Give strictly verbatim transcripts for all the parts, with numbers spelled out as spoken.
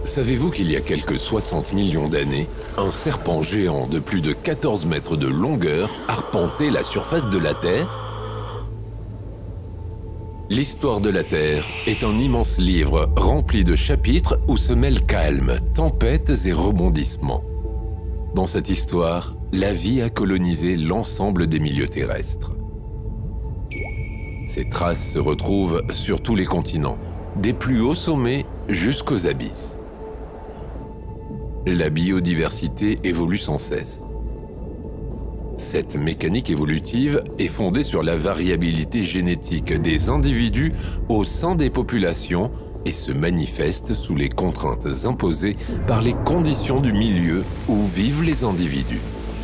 Savez-vous qu'il y a quelques soixante millions d'années, un serpent géant de plus de quatorze mètres de longueur arpentait la surface de la Terre? L'histoire de la Terre est un immense livre rempli de chapitres où se mêlent calme, tempêtes et rebondissements. Dans cette histoire, la vie a colonisé l'ensemble des milieux terrestres. Ces traces se retrouvent sur tous les continents, des plus hauts sommets jusqu'aux abysses. La biodiversité évolue sans cesse. Cette mécanique évolutive est fondée sur la variabilité génétique des individus au sein des populations et se manifeste sous les contraintes imposées par les conditions du milieu où vivent les individus.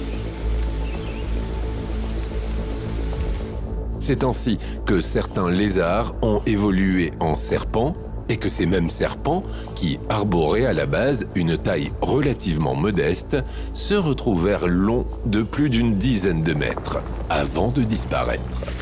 C'est ainsi que certains lézards ont évolué en serpents et que ces mêmes serpents, qui arboraient à la base une taille relativement modeste, se retrouvèrent longs de plus d'une dizaine de mètres avant de disparaître.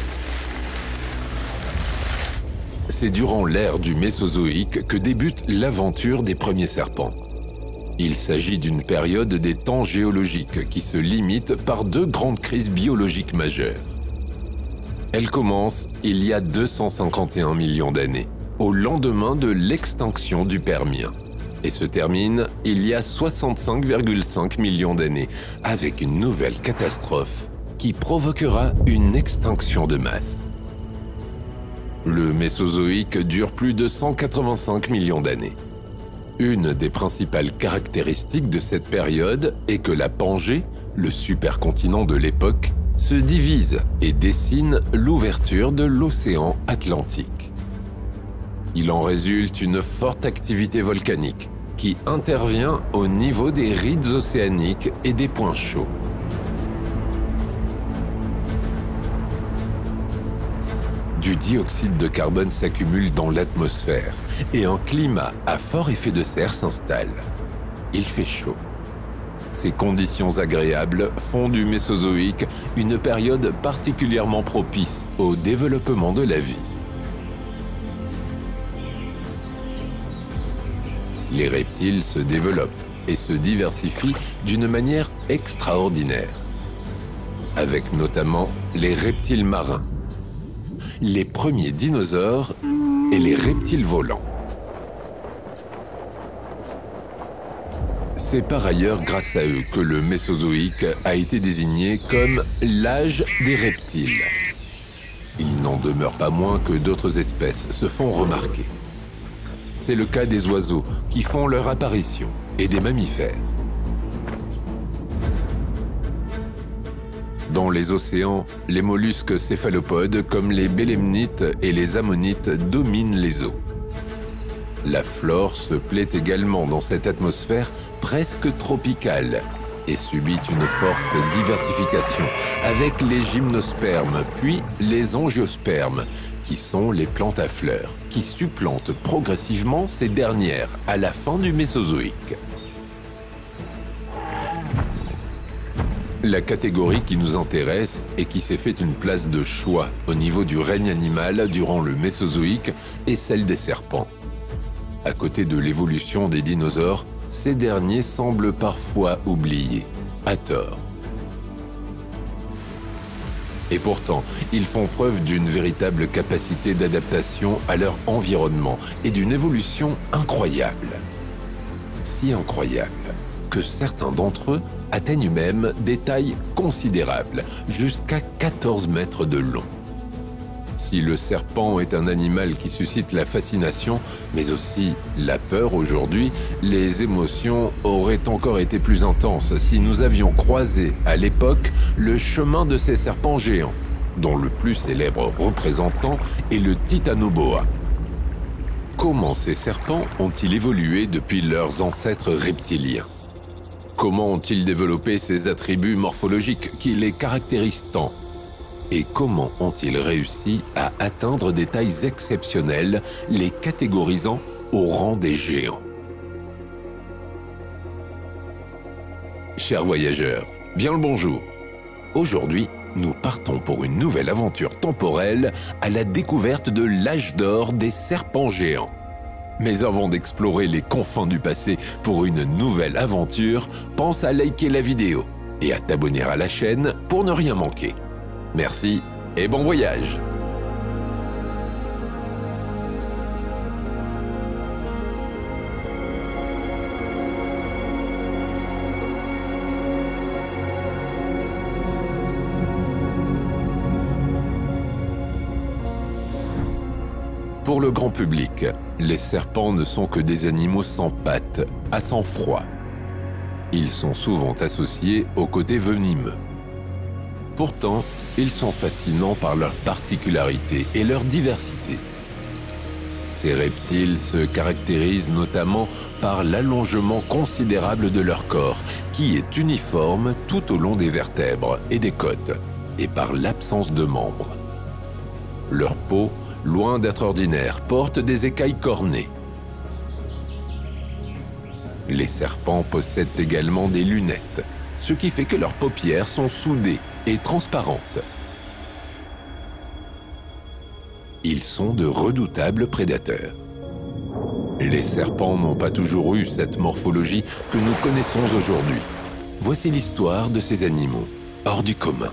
C'est durant l'ère du Mésozoïque que débute l'aventure des premiers serpents. Il s'agit d'une période des temps géologiques qui se limite par deux grandes crises biologiques majeures. Elle commence il y a deux cent cinquante et un millions d'années, au lendemain de l'extinction du Permien, et se termine il y a soixante-cinq virgule cinq millions d'années, avec une nouvelle catastrophe qui provoquera une extinction de masse. Le Mésozoïque dure plus de cent quatre-vingt-cinq millions d'années. Une des principales caractéristiques de cette période est que la Pangée, le supercontinent de l'époque, se divise et dessine l'ouverture de l'océan Atlantique. Il en résulte une forte activité volcanique qui intervient au niveau des rides océaniques et des points chauds. Du dioxyde de carbone s'accumule dans l'atmosphère et un climat à fort effet de serre s'installe. Il fait chaud. Ces conditions agréables font du Mésozoïque une période particulièrement propice au développement de la vie. Les reptiles se développent et se diversifient d'une manière extraordinaire, avec notamment les reptiles marins, les premiers dinosaures et les reptiles volants. C'est par ailleurs grâce à eux que le Mésozoïque a été désigné comme l'âge des reptiles. Il n'en demeure pas moins que d'autres espèces se font remarquer. C'est le cas des oiseaux qui font leur apparition et des mammifères. Dans les océans, les mollusques céphalopodes comme les bélemnites et les ammonites dominent les eaux. La flore se plaît également dans cette atmosphère presque tropicale et subit une forte diversification avec les gymnospermes puis les angiospermes, qui sont les plantes à fleurs, qui supplantent progressivement ces dernières à la fin du Mésozoïque. La catégorie qui nous intéresse et qui s'est fait une place de choix au niveau du règne animal durant le Mésozoïque est celle des serpents. À côté de l'évolution des dinosaures, ces derniers semblent parfois oubliés, à tort. Et pourtant, ils font preuve d'une véritable capacité d'adaptation à leur environnement et d'une évolution incroyable. Si incroyable que certains d'entre eux atteignent même des tailles considérables, jusqu'à quatorze mètres de long. Si le serpent est un animal qui suscite la fascination, mais aussi la peur aujourd'hui, les émotions auraient encore été plus intenses si nous avions croisé à l'époque le chemin de ces serpents géants, dont le plus célèbre représentant est le Titanoboa. Comment ces serpents ont-ils évolué depuis leurs ancêtres reptiliens? Comment ont-ils développé ces attributs morphologiques qui les caractérisent tant? Et comment ont-ils réussi à atteindre des tailles exceptionnelles, les catégorisant au rang des géants? Chers voyageurs, bien le bonjour. Aujourd'hui, nous partons pour une nouvelle aventure temporelle à la découverte de l'âge d'or des serpents géants. Mais avant d'explorer les confins du passé pour une nouvelle aventure, pense à liker la vidéo et à t'abonner à la chaîne pour ne rien manquer. Merci et bon voyage! Pour le grand public, les serpents ne sont que des animaux sans pattes, à sang froid. Ils sont souvent associés au côté venimeux. Pourtant, ils sont fascinants par leur particularité et leur diversité. Ces reptiles se caractérisent notamment par l'allongement considérable de leur corps, qui est uniforme tout au long des vertèbres et des côtes, et par l'absence de membres. Leur peau, loin d'être ordinaire, porte des écailles cornées. Les serpents possèdent également des lunettes, ce qui fait que leurs paupières sont soudées et transparentes. Ils sont de redoutables prédateurs. Les serpents n'ont pas toujours eu cette morphologie que nous connaissons aujourd'hui. Voici l'histoire de ces animaux, hors du commun.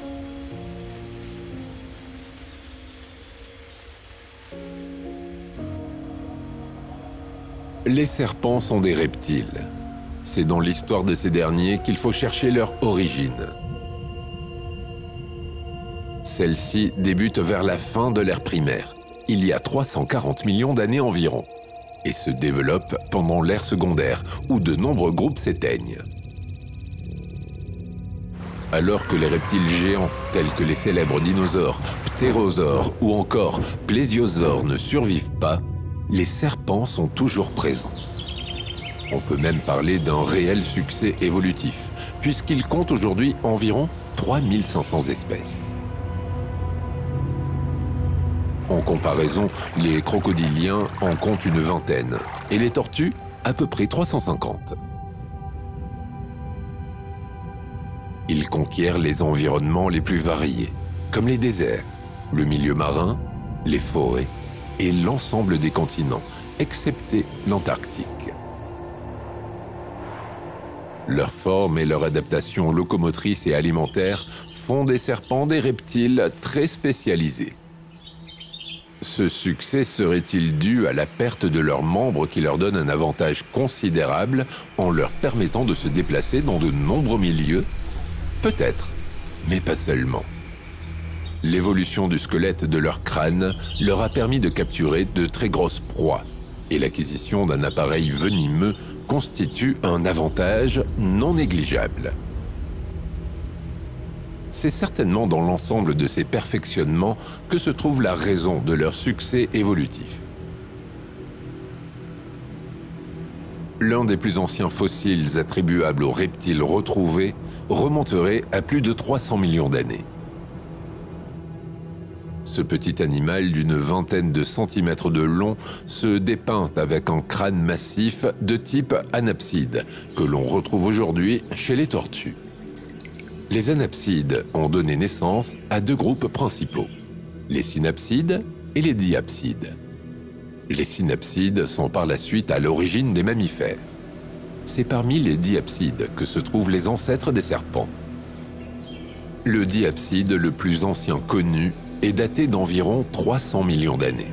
Les serpents sont des reptiles. C'est dans l'histoire de ces derniers qu'il faut chercher leur origine. Celle-ci débute vers la fin de l'ère primaire, il y a trois cent quarante millions d'années environ, et se développe pendant l'ère secondaire, où de nombreux groupes s'éteignent. Alors que les reptiles géants, tels que les célèbres dinosaures, ptérosaures ou encore plésiosaures ne survivent pas, les serpents sont toujours présents. On peut même parler d'un réel succès évolutif, puisqu'ils comptent aujourd'hui environ trois mille cinq cents espèces. En comparaison, les crocodiliens en comptent une vingtaine, et les tortues, à peu près trois cent cinquante. Ils conquièrent les environnements les plus variés, comme les déserts, le milieu marin, les forêts, et l'ensemble des continents, excepté l'Antarctique. Leur forme et leur adaptation locomotrice et alimentaire font des serpents des reptiles très spécialisés. Ce succès serait-il dû à la perte de leurs membres qui leur donne un avantage considérable en leur permettant de se déplacer dans de nombreux milieux? Peut-être, mais pas seulement. L'évolution du squelette de leur crâne leur a permis de capturer de très grosses proies, et l'acquisition d'un appareil venimeux constitue un avantage non négligeable. C'est certainement dans l'ensemble de ces perfectionnements que se trouve la raison de leur succès évolutif. L'un des plus anciens fossiles attribuables aux reptiles retrouvés remonterait à plus de trois cents millions d'années. Ce petit animal d'une vingtaine de centimètres de long se dépeint avec un crâne massif de type anapside que l'on retrouve aujourd'hui chez les tortues. Les anapsides ont donné naissance à deux groupes principaux, les synapsides et les diapsides. Les synapsides sont par la suite à l'origine des mammifères. C'est parmi les diapsides que se trouvent les ancêtres des serpents. Le diapside le plus ancien connu est daté d'environ trois cents millions d'années.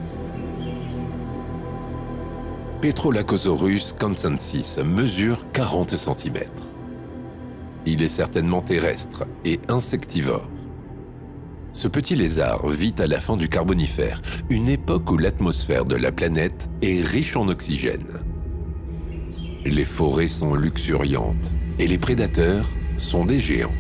Petrolacosaurus cancensis mesure quarante centimètres. Il est certainement terrestre et insectivore. Ce petit lézard vit à la fin du Carbonifère, une époque où l'atmosphère de la planète est riche en oxygène. Les forêts sont luxuriantes et les prédateurs sont des géants.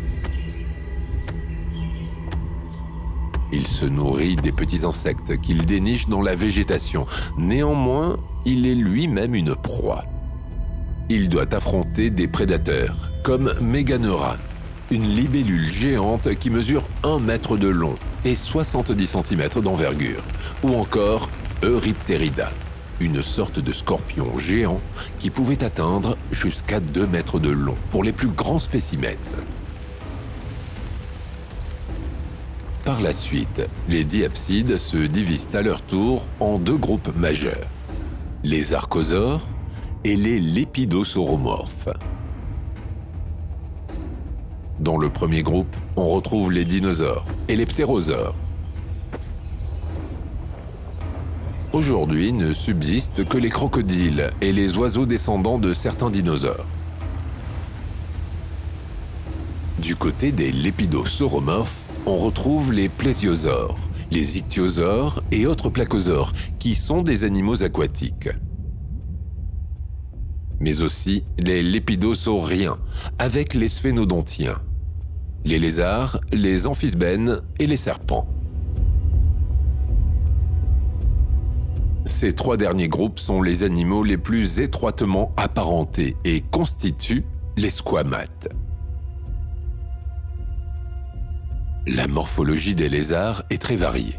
Il se nourrit des petits insectes qu'il déniche dans la végétation. Néanmoins, il est lui-même une proie. Il doit affronter des prédateurs, comme Meganeura, une libellule géante qui mesure un mètre de long et soixante-dix centimètres d'envergure, ou encore Eurypterida, une sorte de scorpion géant qui pouvait atteindre jusqu'à deux mètres de long pour les plus grands spécimens. Par la suite, les diapsides se divisent à leur tour en deux groupes majeurs, les archosaures et les lépidosauromorphes. Dans le premier groupe, on retrouve les dinosaures et les ptérosaures. Aujourd'hui, ne subsistent que les crocodiles et les oiseaux descendants de certains dinosaures. Du côté des lépidosauromorphes, on retrouve les plésiosaures, les ichthyosaures et autres placosaures, qui sont des animaux aquatiques. Mais aussi les lépidosauriens, avec les sphénodontiens, les lézards, les amphisbènes et les serpents. Ces trois derniers groupes sont les animaux les plus étroitement apparentés et constituent les squamates. La morphologie des lézards est très variée.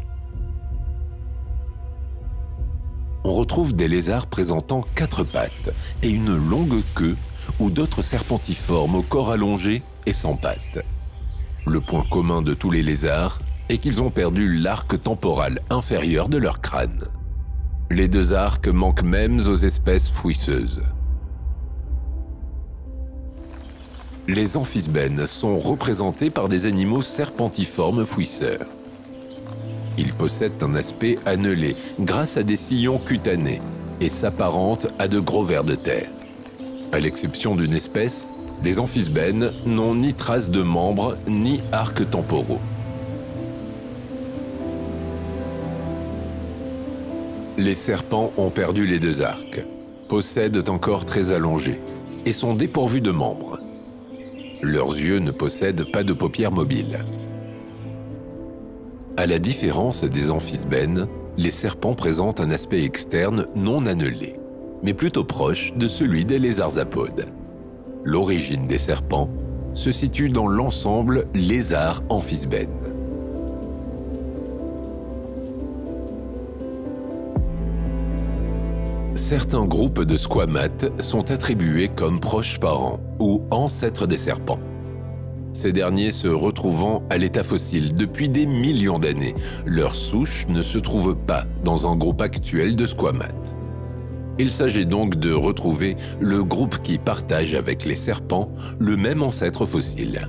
On retrouve des lézards présentant quatre pattes et une longue queue ou d'autres serpentiformes au corps allongé et sans pattes. Le point commun de tous les lézards est qu'ils ont perdu l'arc temporal inférieur de leur crâne. Les deux arcs manquent même aux espèces fouisseuses. Les amphisbènes sont représentés par des animaux serpentiformes fouisseurs. Ils possèdent un aspect annelé grâce à des sillons cutanés et s'apparentent à de gros vers de terre. À l'exception d'une espèce, les amphisbènes n'ont ni trace de membres ni arcs temporaux. Les serpents ont perdu les deux arcs, possèdent un corps très allongé et sont dépourvus de membres. Leurs yeux ne possèdent pas de paupières mobiles. À la différence des amphisbènes, les serpents présentent un aspect externe non annelé, mais plutôt proche de celui des lézards apodes. L'origine des serpents se situe dans l'ensemble lézard-amphisbène. Certains groupes de squamates sont attribués comme proches parents ou ancêtres des serpents. Ces derniers se retrouvant à l'état fossile depuis des millions d'années, leur souche ne se trouve pas dans un groupe actuel de squamates. Il s'agit donc de retrouver le groupe qui partage avec les serpents le même ancêtre fossile.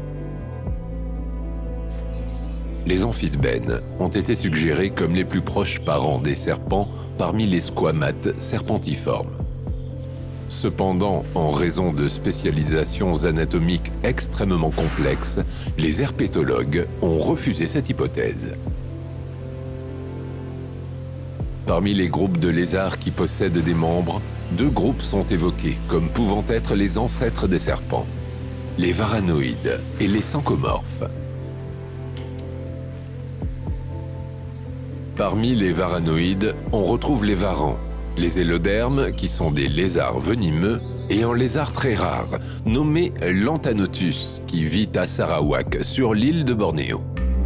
Les amphisbènes ont été suggérés comme les plus proches parents des serpents parmi les squamates serpentiformes. Cependant, en raison de spécialisations anatomiques extrêmement complexes, les herpétologues ont refusé cette hypothèse. Parmi les groupes de lézards qui possèdent des membres, deux groupes sont évoqués comme pouvant être les ancêtres des serpents, les varanoïdes et les syncomorphes. Parmi les varanoïdes, on retrouve les varans, les élodermes qui sont des lézards venimeux et un lézard très rare nommé l'Anthanotus qui vit à Sarawak sur l'île de Bornéo.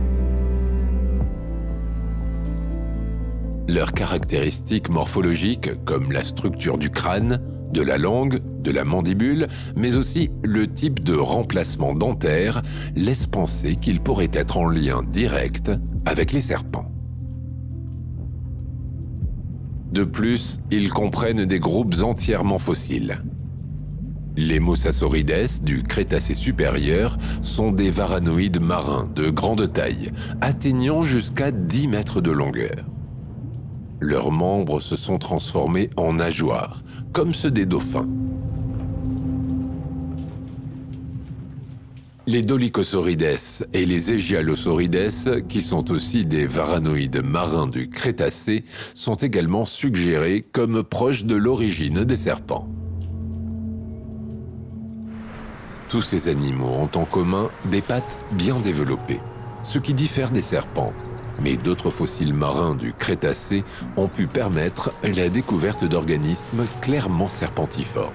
Leurs caractéristiques morphologiques comme la structure du crâne, de la langue, de la mandibule, mais aussi le type de remplacement dentaire laissent penser qu'ils pourraient être en lien direct avec les serpents. De plus, ils comprennent des groupes entièrement fossiles. Les Mosasaurides du Crétacé supérieur sont des varanoïdes marins de grande taille, atteignant jusqu'à dix mètres de longueur. Leurs membres se sont transformés en nageoires, comme ceux des dauphins. Les Dolichosaurides et les Égialosaurides, qui sont aussi des varanoïdes marins du Crétacé, sont également suggérés comme proches de l'origine des serpents. Tous ces animaux ont en commun des pattes bien développées, ce qui diffère des serpents, mais d'autres fossiles marins du Crétacé ont pu permettre la découverte d'organismes clairement serpentiformes.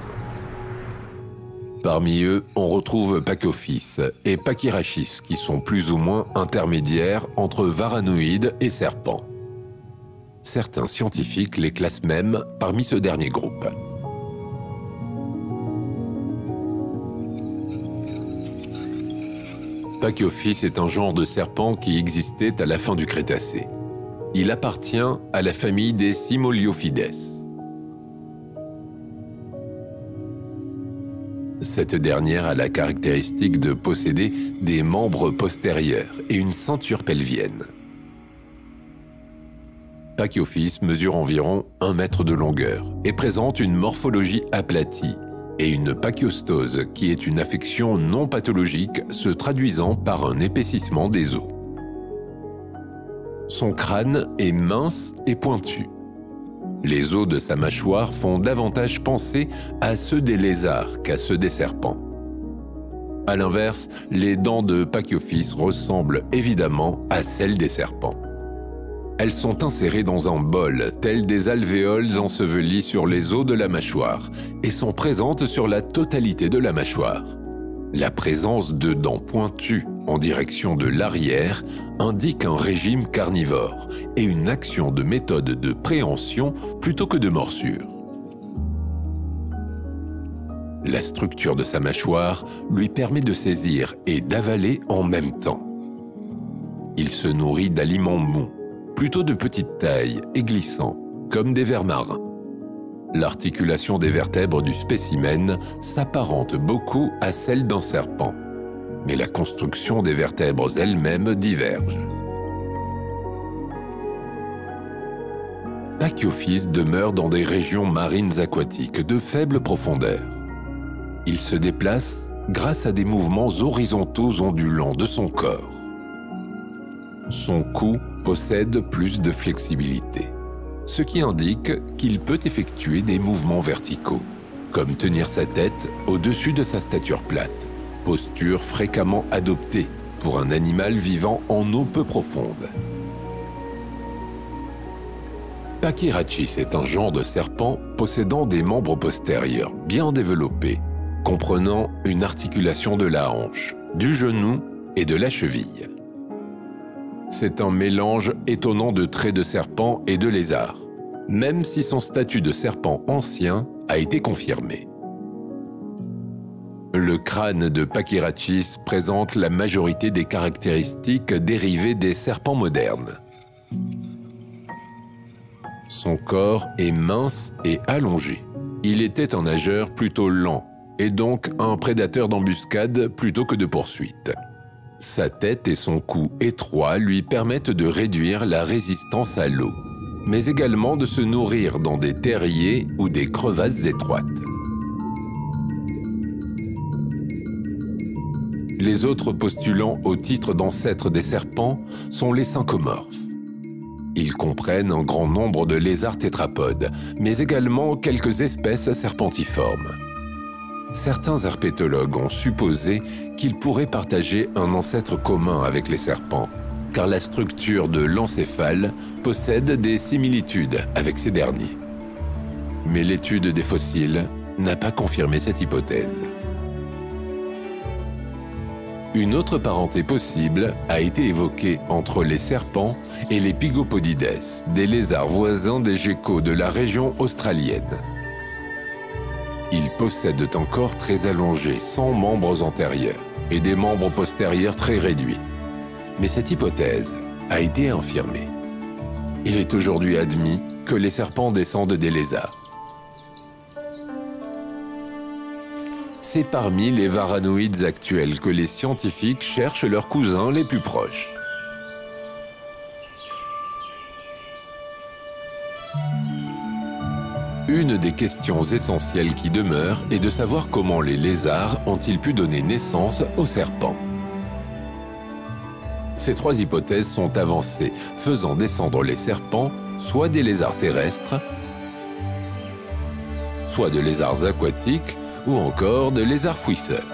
Parmi eux, on retrouve Pachyophyes et Pachyrachis qui sont plus ou moins intermédiaires entre varanoïdes et serpents. Certains scientifiques les classent même parmi ce dernier groupe. Pachyophyes est un genre de serpent qui existait à la fin du Crétacé. Il appartient à la famille des Cymoliophides. Cette dernière a la caractéristique de posséder des membres postérieurs et une ceinture pelvienne. Pachyophis mesure environ un mètre de longueur et présente une morphologie aplatie et une pachyostose qui est une affection non pathologique se traduisant par un épaississement des os. Son crâne est mince et pointu. Les os de sa mâchoire font davantage penser à ceux des lézards qu'à ceux des serpents. À l'inverse, les dents de Pachyophis ressemblent évidemment à celles des serpents. Elles sont insérées dans un bol, tels des alvéoles ensevelis sur les os de la mâchoire, et sont présentes sur la totalité de la mâchoire. La présence de dents pointues en direction de l'arrière indique un régime carnivore et une action de méthode de préhension plutôt que de morsure. La structure de sa mâchoire lui permet de saisir et d'avaler en même temps. Il se nourrit d'aliments mous, plutôt de petite taille et glissants, comme des vers marins. L'articulation des vertèbres du spécimen s'apparente beaucoup à celle d'un serpent, mais la construction des vertèbres elles-mêmes diverge. Pachyophis demeure dans des régions marines aquatiques de faible profondeur. Il se déplace grâce à des mouvements horizontaux ondulants de son corps. Son cou possède plus de flexibilité, ce qui indique qu'il peut effectuer des mouvements verticaux, comme tenir sa tête au-dessus de sa stature plate, posture fréquemment adoptée pour un animal vivant en eau peu profonde. Pachyrachis est un genre de serpent possédant des membres postérieurs bien développés, comprenant une articulation de la hanche, du genou et de la cheville. C'est un mélange étonnant de traits de serpent et de lézard, même si son statut de serpent ancien a été confirmé. Le crâne de Pachyrachis présente la majorité des caractéristiques dérivées des serpents modernes. Son corps est mince et allongé. Il était un nageur plutôt lent et donc un prédateur d'embuscade plutôt que de poursuite. Sa tête et son cou étroit lui permettent de réduire la résistance à l'eau, mais également de se nourrir dans des terriers ou des crevasses étroites. Les autres postulants au titre d'ancêtres des serpents sont les syncomorphes. Ils comprennent un grand nombre de lézards tétrapodes, mais également quelques espèces serpentiformes. Certains herpétologues ont supposé qu'ils pourraient partager un ancêtre commun avec les serpents, car la structure de l'encéphale possède des similitudes avec ces derniers. Mais l'étude des fossiles n'a pas confirmé cette hypothèse. Une autre parenté possible a été évoquée entre les serpents et les Pygopodides, des lézards voisins des geckos de la région australienne. Ils possèdent un corps très allongé, sans membres antérieurs, et des membres postérieurs très réduits. Mais cette hypothèse a été infirmée. Il est aujourd'hui admis que les serpents descendent des lézards. C'est parmi les varanoïdes actuels que les scientifiques cherchent leurs cousins les plus proches. Une des questions essentielles qui demeurent est de savoir comment les lézards ont-ils pu donner naissance aux serpents. Ces trois hypothèses sont avancées, faisant descendre les serpents soit des lézards terrestres, soit de lézards aquatiques, ou encore de lézards fouisseurs.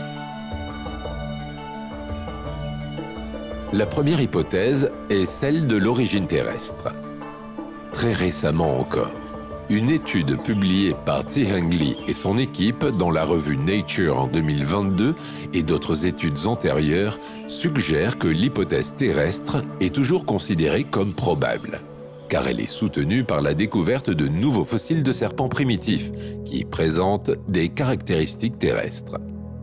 La première hypothèse est celle de l'origine terrestre. Très récemment encore, une étude publiée par Zhiheng Li et son équipe dans la revue Nature en deux mille vingt-deux et d'autres études antérieures suggèrent que l'hypothèse terrestre est toujours considérée comme probable, car elle est soutenue par la découverte de nouveaux fossiles de serpents primitifs qui présentent des caractéristiques terrestres.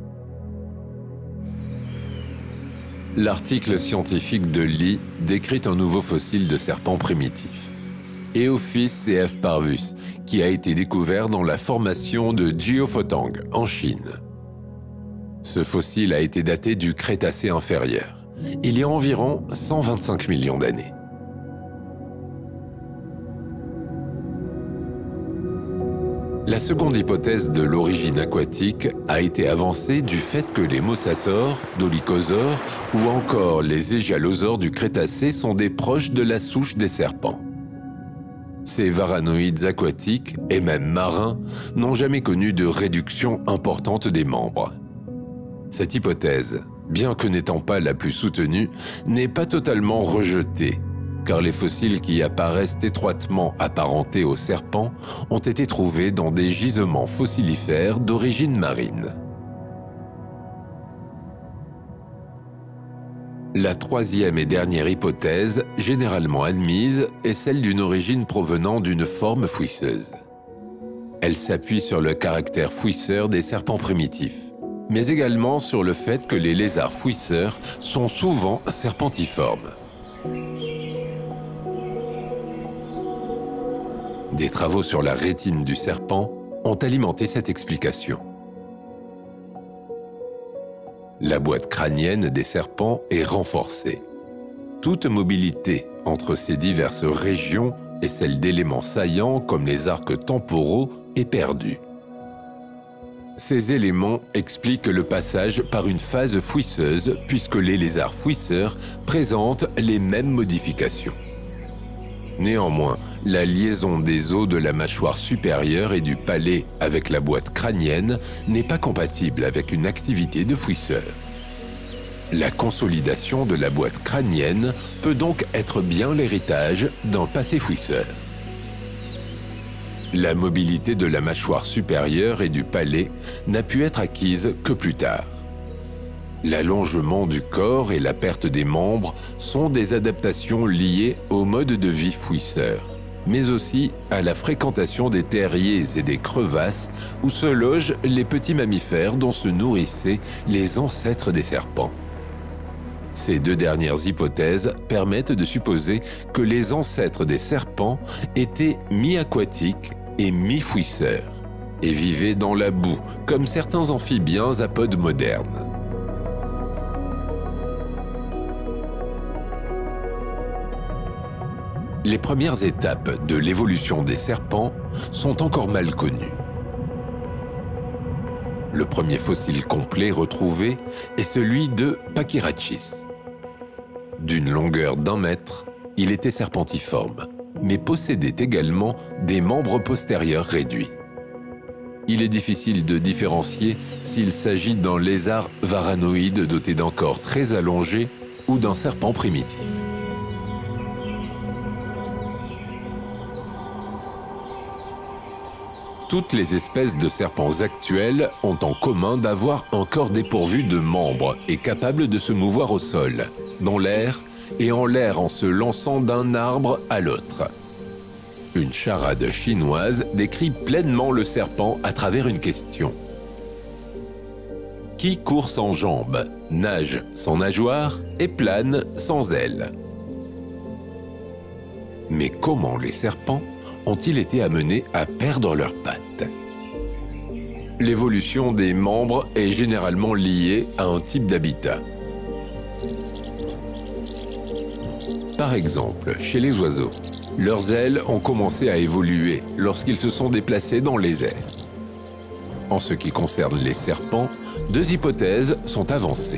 L'article scientifique de Li décrit un nouveau fossile de serpent primitif, Eophis C F parvus, qui a été découvert dans la formation de Jiufotang, en Chine. Ce fossile a été daté du Crétacé inférieur, il y a environ cent vingt-cinq millions d'années. La seconde hypothèse de l'origine aquatique a été avancée du fait que les mosasaures, dolichosaures ou encore les égalosaures du Crétacé sont des proches de la souche des serpents. Ces varanoïdes aquatiques, et même marins, n'ont jamais connu de réduction importante des membres. Cette hypothèse, bien que n'étant pas la plus soutenue, n'est pas totalement rejetée, car les fossiles qui apparaissent étroitement apparentés aux serpents ont été trouvés dans des gisements fossilifères d'origine marine. La troisième et dernière hypothèse, généralement admise, est celle d'une origine provenant d'une forme fouisseuse. Elle s'appuie sur le caractère fouisseur des serpents primitifs, mais également sur le fait que les lézards fouisseurs sont souvent serpentiformes. Des travaux sur la rétine du serpent ont alimenté cette explication. La boîte crânienne des serpents est renforcée. Toute mobilité entre ces diverses régions et celle d'éléments saillants comme les arcs temporaux est perdue. Ces éléments expliquent le passage par une phase fouisseuse puisque les lézards fouisseurs présentent les mêmes modifications. Néanmoins, la liaison des os de la mâchoire supérieure et du palais avec la boîte crânienne n'est pas compatible avec une activité de fouisseur. La consolidation de la boîte crânienne peut donc être bien l'héritage d'un passé fouisseur. La mobilité de la mâchoire supérieure et du palais n'a pu être acquise que plus tard. L'allongement du corps et la perte des membres sont des adaptations liées au mode de vie fouisseur, mais aussi à la fréquentation des terriers et des crevasses où se logent les petits mammifères dont se nourrissaient les ancêtres des serpents. Ces deux dernières hypothèses permettent de supposer que les ancêtres des serpents étaient mi-aquatiques et mi-fouisseurs, et vivaient dans la boue, comme certains amphibiens apodes modernes. Les premières étapes de l'évolution des serpents sont encore mal connues. Le premier fossile complet retrouvé est celui de Pachyrachis. D'une longueur d'un mètre, il était serpentiforme, mais possédait également des membres postérieurs réduits. Il est difficile de différencier s'il s'agit d'un lézard varanoïde doté d'un corps très allongé ou d'un serpent primitif. Toutes les espèces de serpents actuelles ont en commun d'avoir un corps dépourvu de membres et capable de se mouvoir au sol, dans l'air et en l'air en se lançant d'un arbre à l'autre. Une charade chinoise décrit pleinement le serpent à travers une question. Qui court sans jambes, nage sans nageoire et plane sans ailes? Mais comment les serpents ont-ils été amenés à perdre leurs pattes? L'évolution des membres est généralement liée à un type d'habitat. Par exemple, chez les oiseaux, leurs ailes ont commencé à évoluer lorsqu'ils se sont déplacés dans les airs. En ce qui concerne les serpents, deux hypothèses sont avancées.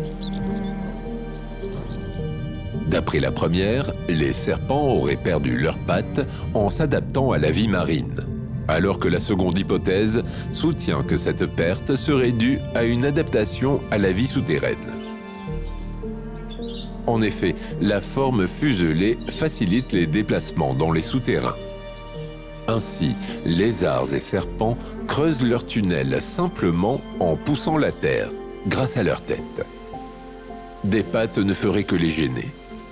D'après la première, les serpents auraient perdu leurs pattes en s'adaptant à la vie marine, alors que la seconde hypothèse soutient que cette perte serait due à une adaptation à la vie souterraine. En effet, la forme fuselée facilite les déplacements dans les souterrains. Ainsi, lézards et serpents creusent leurs tunnels simplement en poussant la terre, grâce à leur tête. Des pattes ne feraient que les gêner.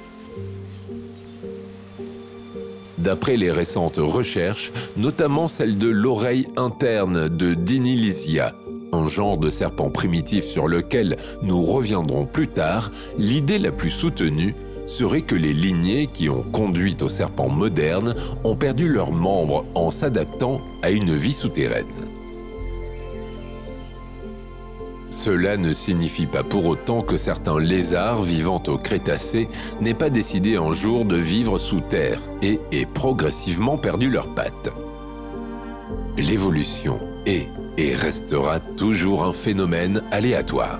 D'après les récentes recherches, notamment celle de l'oreille interne de Dinilysia, un genre de serpent primitif sur lequel nous reviendrons plus tard, l'idée la plus soutenue serait que les lignées qui ont conduit aux serpents modernes ont perdu leurs membres en s'adaptant à une vie souterraine. Cela ne signifie pas pour autant que certains lézards vivant au Crétacé n'aient pas décidé un jour de vivre sous terre et aient progressivement perdu leurs pattes. L'évolution est et restera toujours un phénomène aléatoire.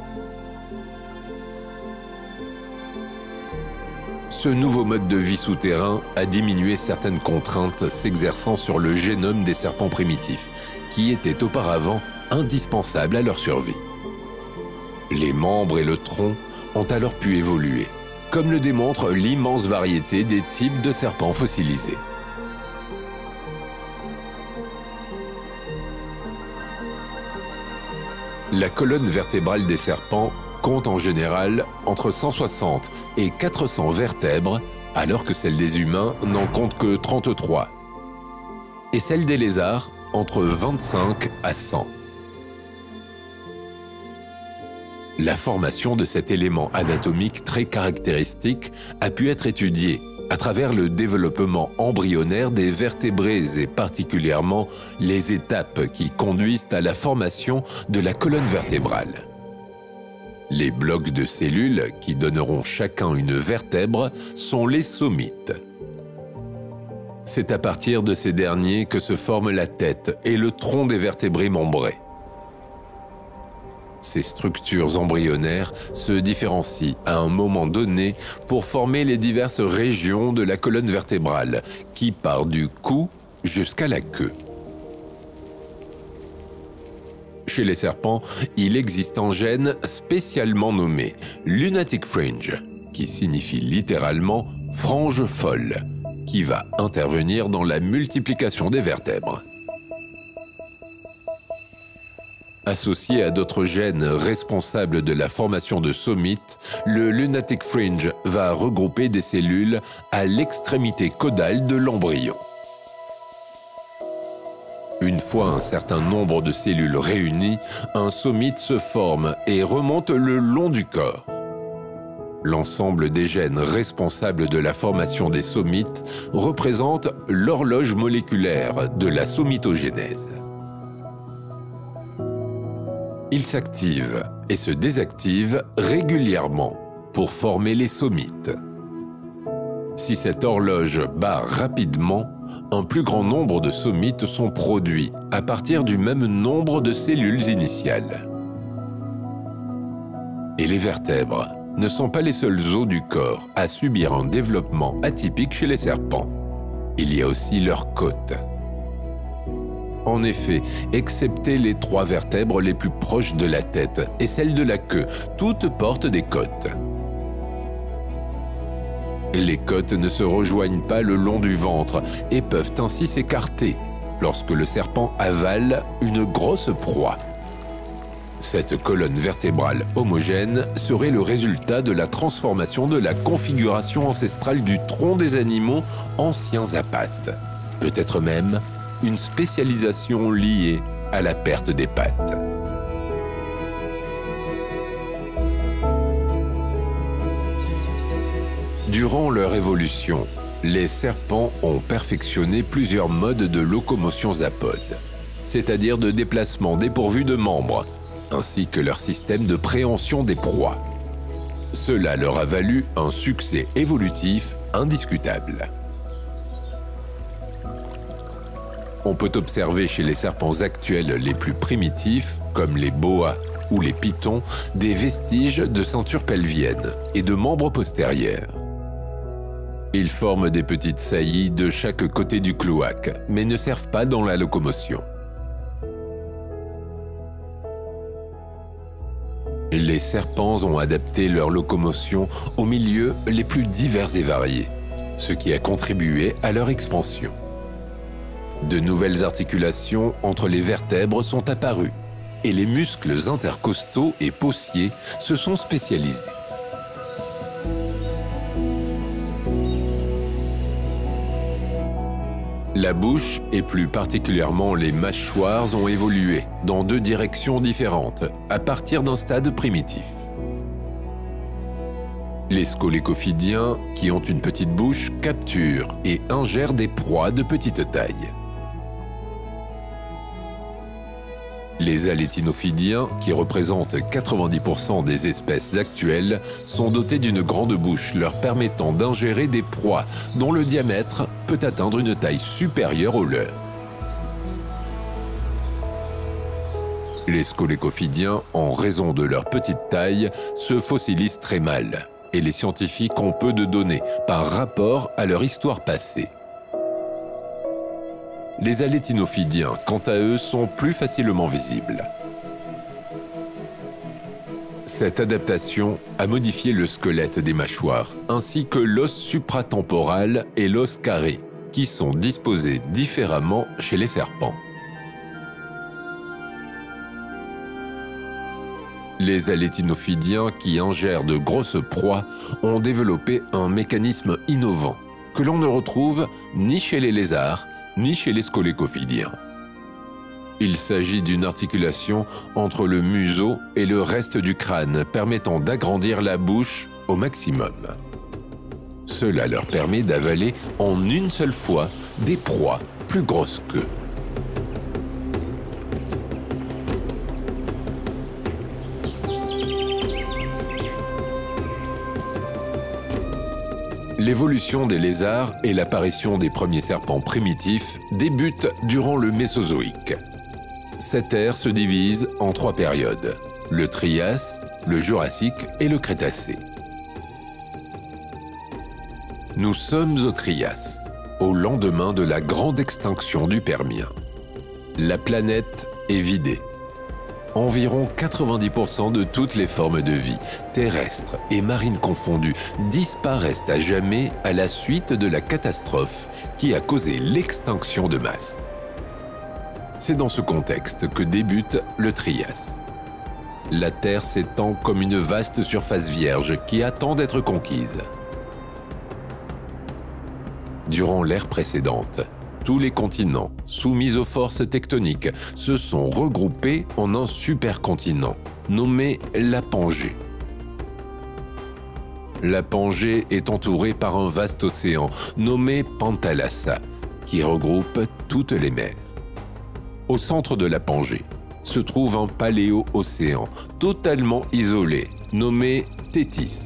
Ce nouveau mode de vie souterrain a diminué certaines contraintes s'exerçant sur le génome des serpents primitifs, qui étaient auparavant indispensables à leur survie. Les membres et le tronc ont alors pu évoluer, comme le démontre l'immense variété des types de serpents fossilisés. La colonne vertébrale des serpents compte en général entre cent soixante et quatre cents vertèbres, alors que celle des humains n'en compte que trente-trois, et celle des lézards entre vingt-cinq à cent. La formation de cet élément anatomique très caractéristique a pu être étudiée à travers le développement embryonnaire des vertébrés et particulièrement les étapes qui conduisent à la formation de la colonne vertébrale. Les blocs de cellules qui donneront chacun une vertèbre sont les somites. C'est à partir de ces derniers que se forment la tête et le tronc des vertébrés membrés. Ces structures embryonnaires se différencient à un moment donné pour former les diverses régions de la colonne vertébrale, qui part du cou jusqu'à la queue. Chez les serpents, il existe un gène spécialement nommé lunatic fringe, qui signifie littéralement « frange folle », qui va intervenir dans la multiplication des vertèbres. Associé à d'autres gènes responsables de la formation de somites, le lunatic fringe va regrouper des cellules à l'extrémité caudale de l'embryon. Une fois un certain nombre de cellules réunies, un somite se forme et remonte le long du corps. L'ensemble des gènes responsables de la formation des somites représente l'horloge moléculaire de la somitogénèse. Il s'active et se désactive régulièrement pour former les somites. Si cette horloge bat rapidement, un plus grand nombre de somites sont produits à partir du même nombre de cellules initiales. Et les vertèbres ne sont pas les seuls os du corps à subir un développement atypique chez les serpents. Il y a aussi leurs côtes. En effet, excepté les trois vertèbres les plus proches de la tête et celle de la queue, toutes portent des côtes. Les côtes ne se rejoignent pas le long du ventre et peuvent ainsi s'écarter lorsque le serpent avale une grosse proie. Cette colonne vertébrale homogène serait le résultat de la transformation de la configuration ancestrale du tronc des animaux anciens à pattes, peut-être même une spécialisation liée à la perte des pattes. Durant leur évolution, les serpents ont perfectionné plusieurs modes de locomotion apodes, c'est-à-dire de déplacement dépourvu de membres, ainsi que leur système de préhension des proies. Cela leur a valu un succès évolutif indiscutable. On peut observer chez les serpents actuels les plus primitifs, comme les boas ou les pythons, des vestiges de ceinture pelvienne et de membres postérieurs. Ils forment des petites saillies de chaque côté du cloaque, mais ne servent pas dans la locomotion. Les serpents ont adapté leur locomotion aux milieux les plus divers et variés, ce qui a contribué à leur expansion. De nouvelles articulations entre les vertèbres sont apparues et les muscles intercostaux et possiers se sont spécialisés. La bouche et plus particulièrement les mâchoires ont évolué dans deux directions différentes à partir d'un stade primitif. Les scolécophidiens, qui ont une petite bouche, capturent et ingèrent des proies de petite taille. Les halétinophidiens, qui représentent quatre-vingt-dix pour cent des espèces actuelles, sont dotés d'une grande bouche leur permettant d'ingérer des proies dont le diamètre peut atteindre une taille supérieure au leur. Les scolécophidiens, en raison de leur petite taille, se fossilisent très mal, et les scientifiques ont peu de données par rapport à leur histoire passée. Les halétinophidiens, quant à eux, sont plus facilement visibles. Cette adaptation a modifié le squelette des mâchoires, ainsi que l'os supratemporal et l'os carré, qui sont disposés différemment chez les serpents. Les halétinophidiens qui ingèrent de grosses proies ont développé un mécanisme innovant que l'on ne retrouve ni chez les lézards, ni chez les scolécophidiens. Il s'agit d'une articulation entre le museau et le reste du crâne permettant d'agrandir la bouche au maximum. Cela leur permet d'avaler en une seule fois des proies plus grosses qu'eux. L'évolution des lézards et l'apparition des premiers serpents primitifs débutent durant le Mésozoïque. Cette ère se divise en trois périodes, le Trias, le Jurassique et le Crétacé. Nous sommes au Trias, au lendemain de la grande extinction du Permien. La planète est vidée. Environ quatre-vingt-dix pour cent de toutes les formes de vie, terrestres et marines confondues, disparaissent à jamais à la suite de la catastrophe qui a causé l'extinction de masse. C'est dans ce contexte que débute le Trias. La Terre s'étend comme une vaste surface vierge qui attend d'être conquise. Durant l'ère précédente, tous les continents, soumis aux forces tectoniques, se sont regroupés en un supercontinent, nommé la Pangée. La Pangée est entourée par un vaste océan, nommé Pantalassa, qui regroupe toutes les mers. Au centre de la Pangée se trouve un paléo-océan, totalement isolé, nommé Thétis.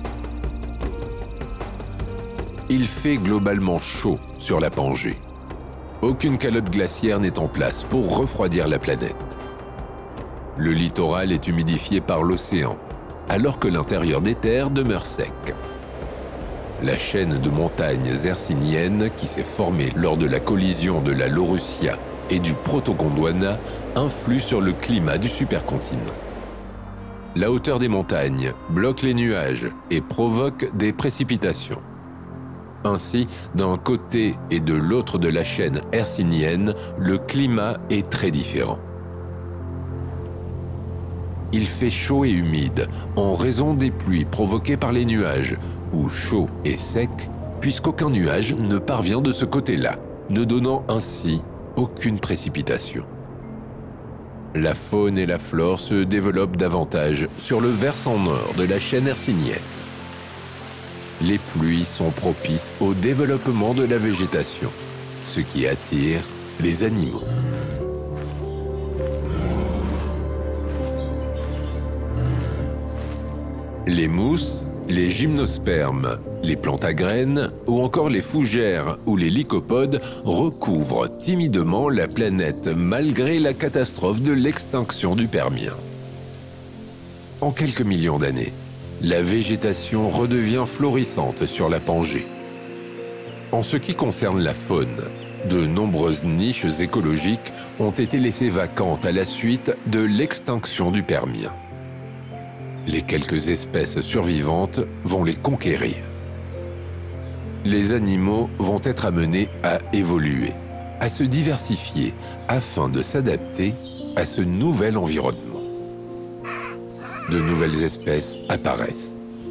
Il fait globalement chaud sur la Pangée. Aucune calotte glaciaire n'est en place pour refroidir la planète. Le littoral est humidifié par l'océan, alors que l'intérieur des terres demeure sec. La chaîne de montagnes hercyniennes qui s'est formée lors de la collision de la Laurussia et du Proto-Gondwana influe sur le climat du supercontinent. La hauteur des montagnes bloque les nuages et provoque des précipitations. Ainsi, d'un côté et de l'autre de la chaîne hercynienne, le climat est très différent. Il fait chaud et humide en raison des pluies provoquées par les nuages, ou chaud et sec, puisqu'aucun nuage ne parvient de ce côté-là, ne donnant ainsi aucune précipitation. La faune et la flore se développent davantage sur le versant nord de la chaîne hercynienne. Les pluies sont propices au développement de la végétation, ce qui attire les animaux. Les mousses, les gymnospermes, les plantes à graines ou encore les fougères ou les lycopodes recouvrent timidement la planète malgré la catastrophe de l'extinction du Permien. En quelques millions d'années, la végétation redevient florissante sur la Pangée. En ce qui concerne la faune, de nombreuses niches écologiques ont été laissées vacantes à la suite de l'extinction du Permien. Les quelques espèces survivantes vont les conquérir. Les animaux vont être amenés à évoluer, à se diversifier afin de s'adapter à ce nouvel environnement. De nouvelles espèces apparaissent.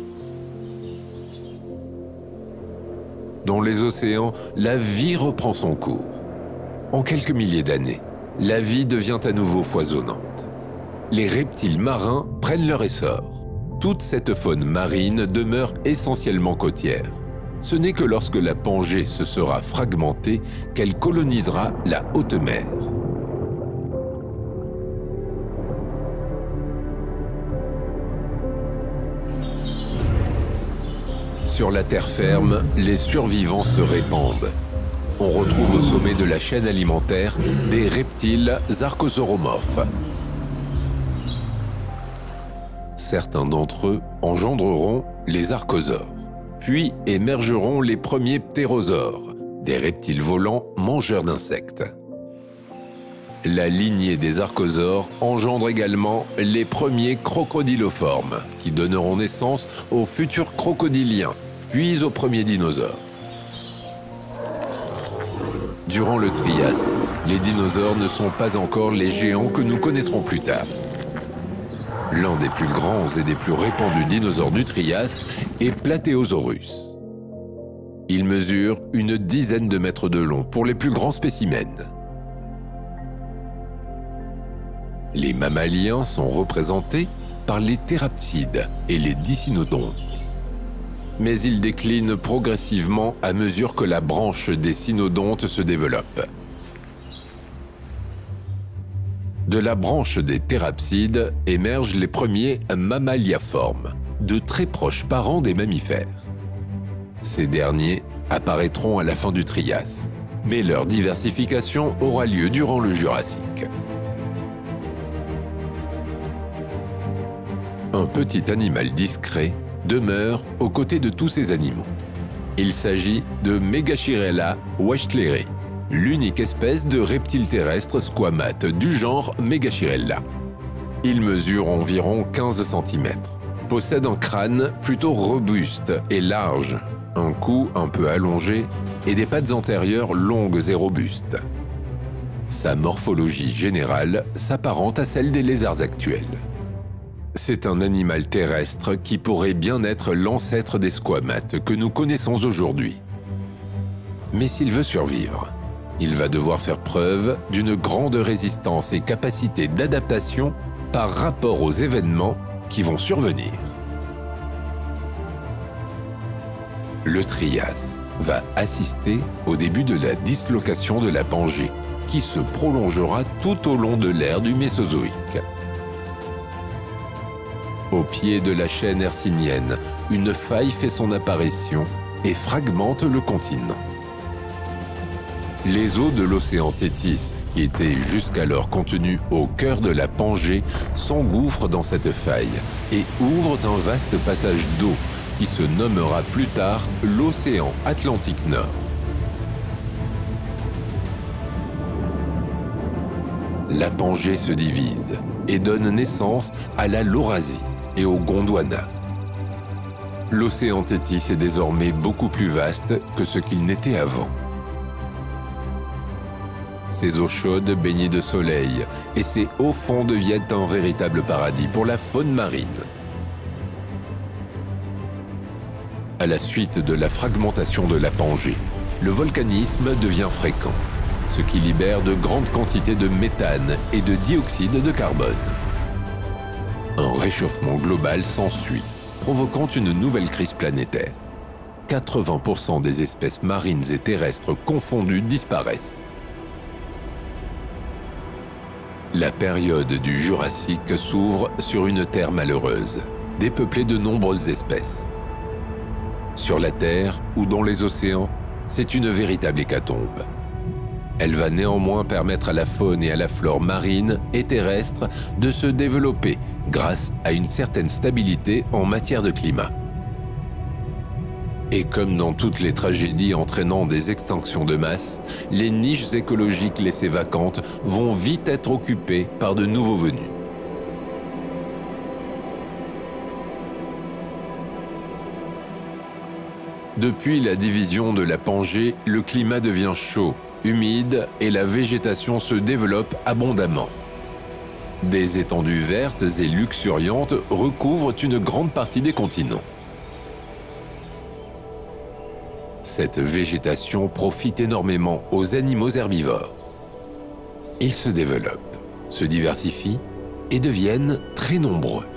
Dans les océans, la vie reprend son cours. En quelques milliers d'années, la vie devient à nouveau foisonnante. Les reptiles marins prennent leur essor. Toute cette faune marine demeure essentiellement côtière. Ce n'est que lorsque la Pangée se sera fragmentée qu'elle colonisera la haute mer. Sur la terre ferme, les survivants se répandent. On retrouve au sommet de la chaîne alimentaire des reptiles archosauromorphes. Certains d'entre eux engendreront les archosaures, puis émergeront les premiers ptérosaures, des reptiles volants mangeurs d'insectes. La lignée des archosaures engendre également les premiers crocodiloformes, qui donneront naissance aux futurs crocodiliens, puis aux premiers dinosaures. Durant le Trias, les dinosaures ne sont pas encore les géants que nous connaîtrons plus tard. L'un des plus grands et des plus répandus dinosaures du Trias est Plateosaurus. Il mesure une dizaine de mètres de long pour les plus grands spécimens. Les mammaliens sont représentés par les thérapsides et les dicynodontes. Mais ils déclinent progressivement à mesure que la branche des cynodontes se développe. De la branche des thérapsides émergent les premiers mammaliaformes, de très proches parents des mammifères. Ces derniers apparaîtront à la fin du Trias, mais leur diversification aura lieu durant le Jurassique. Un petit animal discret demeure aux côtés de tous ces animaux. Il s'agit de Megachirella wechsleri, l'unique espèce de reptile terrestre squamate du genre Megachirella. Il mesure environ quinze centimètres, possède un crâne plutôt robuste et large, un cou un peu allongé et des pattes antérieures longues et robustes. Sa morphologie générale s'apparente à celle des lézards actuels. C'est un animal terrestre qui pourrait bien être l'ancêtre des squamates que nous connaissons aujourd'hui. Mais s'il veut survivre, il va devoir faire preuve d'une grande résistance et capacité d'adaptation par rapport aux événements qui vont survenir. Le Trias va assister au début de la dislocation de la Pangée, qui se prolongera tout au long de l'ère du Mésozoïque. Au pied de la chaîne hercynienne, une faille fait son apparition et fragmente le continent. Les eaux de l'océan Thétis, qui étaient jusqu'alors contenues au cœur de la Pangée, s'engouffrent dans cette faille et ouvrent un vaste passage d'eau qui se nommera plus tard l'océan Atlantique Nord. La Pangée se divise et donne naissance à la Laurasie et au Gondwana. L'océan Thétis est désormais beaucoup plus vaste que ce qu'il n'était avant. Ses eaux chaudes baignées de soleil et ses hauts fonds deviennent un véritable paradis pour la faune marine. À la suite de la fragmentation de la Pangée, le volcanisme devient fréquent, ce qui libère de grandes quantités de méthane et de dioxyde de carbone. Un réchauffement global s'ensuit, provoquant une nouvelle crise planétaire. quatre-vingts pour cent des espèces marines et terrestres confondues disparaissent. La période du Jurassique s'ouvre sur une Terre malheureuse, dépeuplée de nombreuses espèces. Sur la Terre ou dans les océans, c'est une véritable hécatombe. Elle va néanmoins permettre à la faune et à la flore marine et terrestre de se développer grâce à une certaine stabilité en matière de climat. Et comme dans toutes les tragédies entraînant des extinctions de masse, les niches écologiques laissées vacantes vont vite être occupées par de nouveaux venus. Depuis la division de la Pangée, le climat devient chaud, humide et la végétation se développe abondamment. Des étendues vertes et luxuriantes recouvrent une grande partie des continents. Cette végétation profite énormément aux animaux herbivores. Ils se développent, se diversifient et deviennent très nombreux.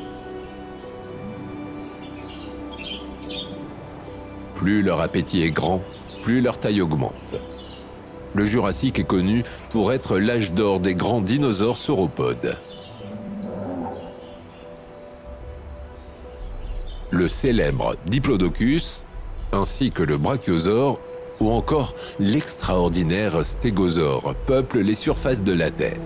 Plus leur appétit est grand, plus leur taille augmente. Le Jurassique est connu pour être l'âge d'or des grands dinosaures sauropodes. le célèbre Diplodocus, ainsi que le brachiosaure ou encore l'extraordinaire stégosaure peuplent les surfaces de la Terre.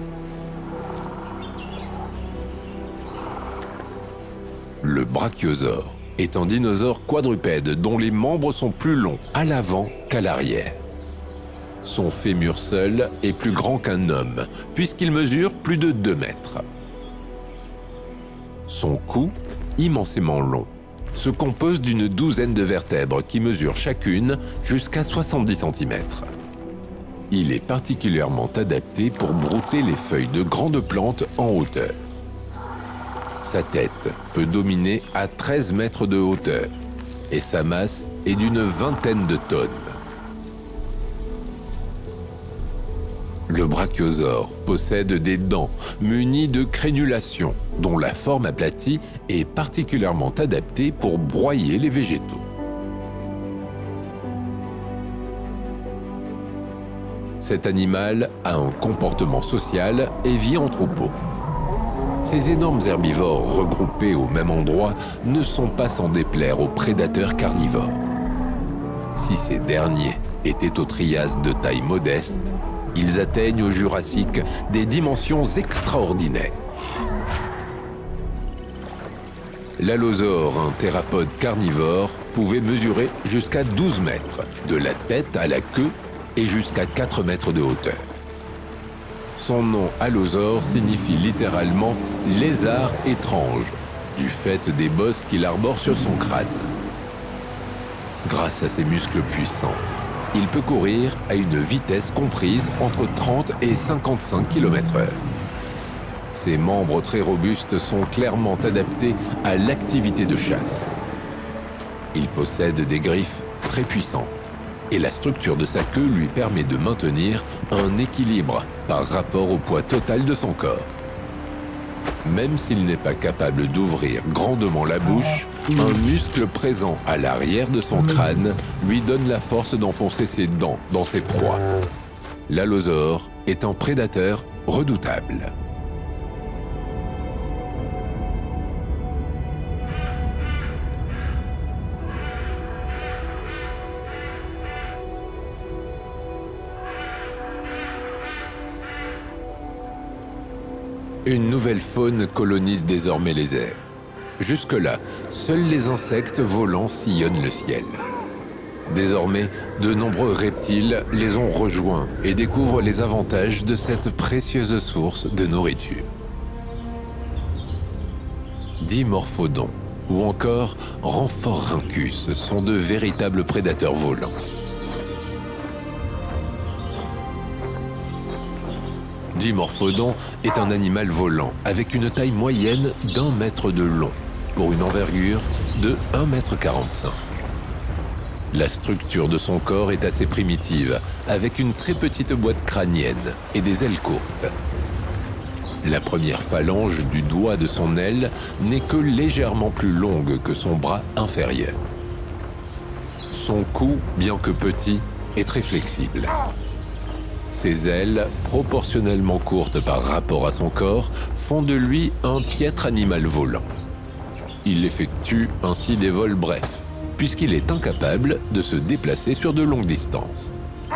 Le brachiosaure est un dinosaure quadrupède dont les membres sont plus longs à l'avant qu'à l'arrière. Son fémur seul est plus grand qu'un homme, puisqu'il mesure plus de deux mètres. Son cou, immensément long, se compose d'une douzaine de vertèbres qui mesurent chacune jusqu'à soixante-dix centimètres. Il est particulièrement adapté pour brouter les feuilles de grandes plantes en hauteur. Sa tête peut dominer à treize mètres de hauteur et sa masse est d'une vingtaine de tonnes. Le brachiosaure possède des dents munies de crénulations dont la forme aplatie est particulièrement adaptée pour broyer les végétaux. Cet animal a un comportement social et vit en troupeau. Ces énormes herbivores regroupés au même endroit ne sont pas sans déplaire aux prédateurs carnivores. Si ces derniers étaient au Trias de taille modeste, ils atteignent au Jurassique des dimensions extraordinaires. L'allosaure, un théropode carnivore, pouvait mesurer jusqu'à douze mètres, de la tête à la queue et jusqu'à quatre mètres de hauteur. Son nom allosaure signifie littéralement « lézard étrange » du fait des bosses qu'il arbore sur son crâne. Grâce à ses muscles puissants, il peut courir à une vitesse comprise entre trente et cinquante-cinq kilomètres heure. Ses membres très robustes sont clairement adaptés à l'activité de chasse. Il possède des griffes très puissantes et la structure de sa queue lui permet de maintenir un équilibre par rapport au poids total de son corps. Même s'il n'est pas capable d'ouvrir grandement la bouche, un muscle présent à l'arrière de son crâne lui donne la force d'enfoncer ses dents dans ses proies. L'allosaure est un prédateur redoutable. Une nouvelle faune colonise désormais les airs. Jusque-là, seuls les insectes volants sillonnent le ciel. Désormais, de nombreux reptiles les ont rejoints et découvrent les avantages de cette précieuse source de nourriture. Dimorphodon ou encore Rhamphorhynchus sont de véritables prédateurs volants. Dimorphodon est un animal volant avec une taille moyenne d'un mètre de long pour une envergure de un mètre quarante-cinq. La structure de son corps est assez primitive avec une très petite boîte crânienne et des ailes courtes. La première phalange du doigt de son aile n'est que légèrement plus longue que son bras inférieur. Son cou, bien que petit, est très flexible. Ses ailes, proportionnellement courtes par rapport à son corps, font de lui un piètre animal volant. Il effectue ainsi des vols brefs, puisqu'il est incapable de se déplacer sur de longues distances.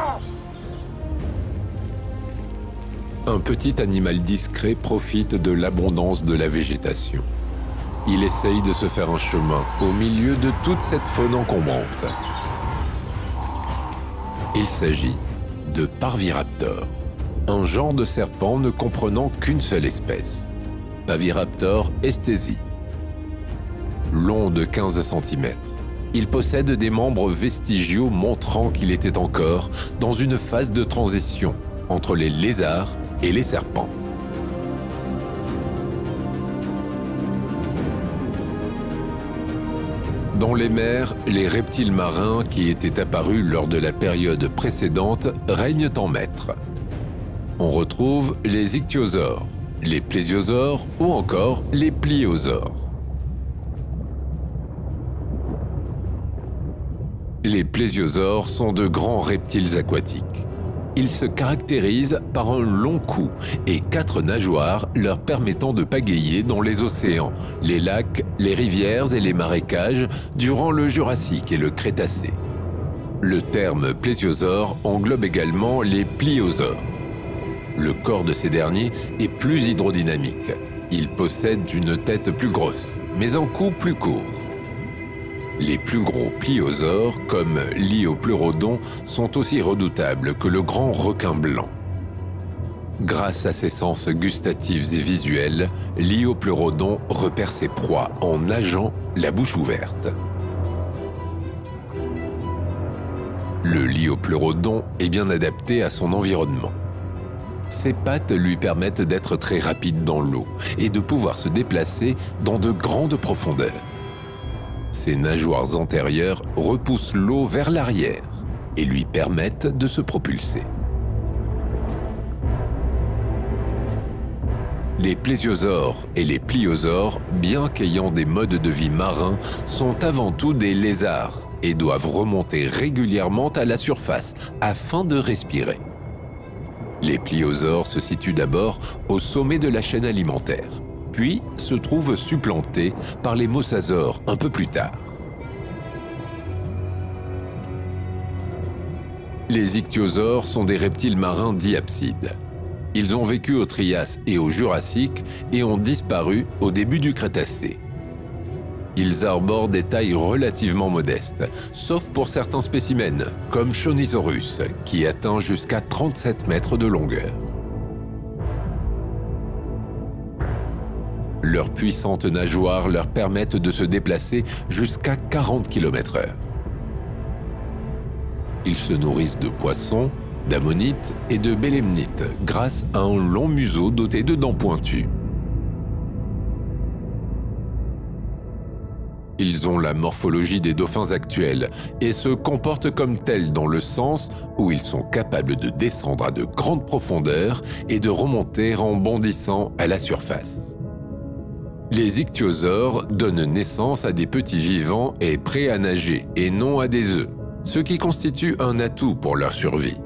Un petit animal discret profite de l'abondance de la végétation. Il essaye de se faire un chemin au milieu de toute cette faune encombrante. Il s'agit de Parviraptor, un genre de serpent ne comprenant qu'une seule espèce, Parviraptor esthesi. Long de quinze centimètres, il possède des membres vestigiaux montrant qu'il était encore dans une phase de transition entre les lézards et les serpents. Dans les mers, les reptiles marins qui étaient apparus lors de la période précédente règnent en maître. On retrouve les ichthyosaures, les plésiosaures ou encore les pliosaures. Les plésiosaures sont de grands reptiles aquatiques. Ils se caractérisent par un long cou et quatre nageoires leur permettant de pagayer dans les océans, les lacs, les rivières et les marécages durant le Jurassique et le Crétacé. Le terme plésiosaure englobe également les pliosaures. Le corps de ces derniers est plus hydrodynamique. Ils possèdent une tête plus grosse, mais un cou plus court. Les plus gros pliosaures, comme l'Iopleurodon, sont aussi redoutables que le grand requin blanc. Grâce à ses sens gustatifs et visuels, l'Iopleurodon repère ses proies en nageant la bouche ouverte. Le Liopleurodon est bien adapté à son environnement. Ses pattes lui permettent d'être très rapide dans l'eau et de pouvoir se déplacer dans de grandes profondeurs. Ses nageoires antérieures repoussent l'eau vers l'arrière et lui permettent de se propulser. Les plésiosaures et les pliosaures, bien qu'ayant des modes de vie marins, sont avant tout des lézards et doivent remonter régulièrement à la surface afin de respirer. Les pliosaures se situent d'abord au sommet de la chaîne alimentaire, puis se trouvent supplantés par les mosasaures un peu plus tard. Les ichthyosaures sont des reptiles marins diapsides. Ils ont vécu au Trias et au Jurassique et ont disparu au début du Crétacé. Ils arborent des tailles relativement modestes, sauf pour certains spécimens, comme Chonisaurus, qui atteint jusqu'à trente-sept mètres de longueur. Leurs puissantes nageoires leur permettent de se déplacer jusqu'à quarante kilomètres heure. Ils se nourrissent de poissons, d'ammonites et de bélemnites grâce à un long museau doté de dents pointues. Ils ont la morphologie des dauphins actuels et se comportent comme tels dans le sens où ils sont capables de descendre à de grandes profondeurs et de remonter en bondissant à la surface. Les ichthyosaures donnent naissance à des petits vivants et prêts à nager et non à des œufs, ce qui constitue un atout pour leur survie.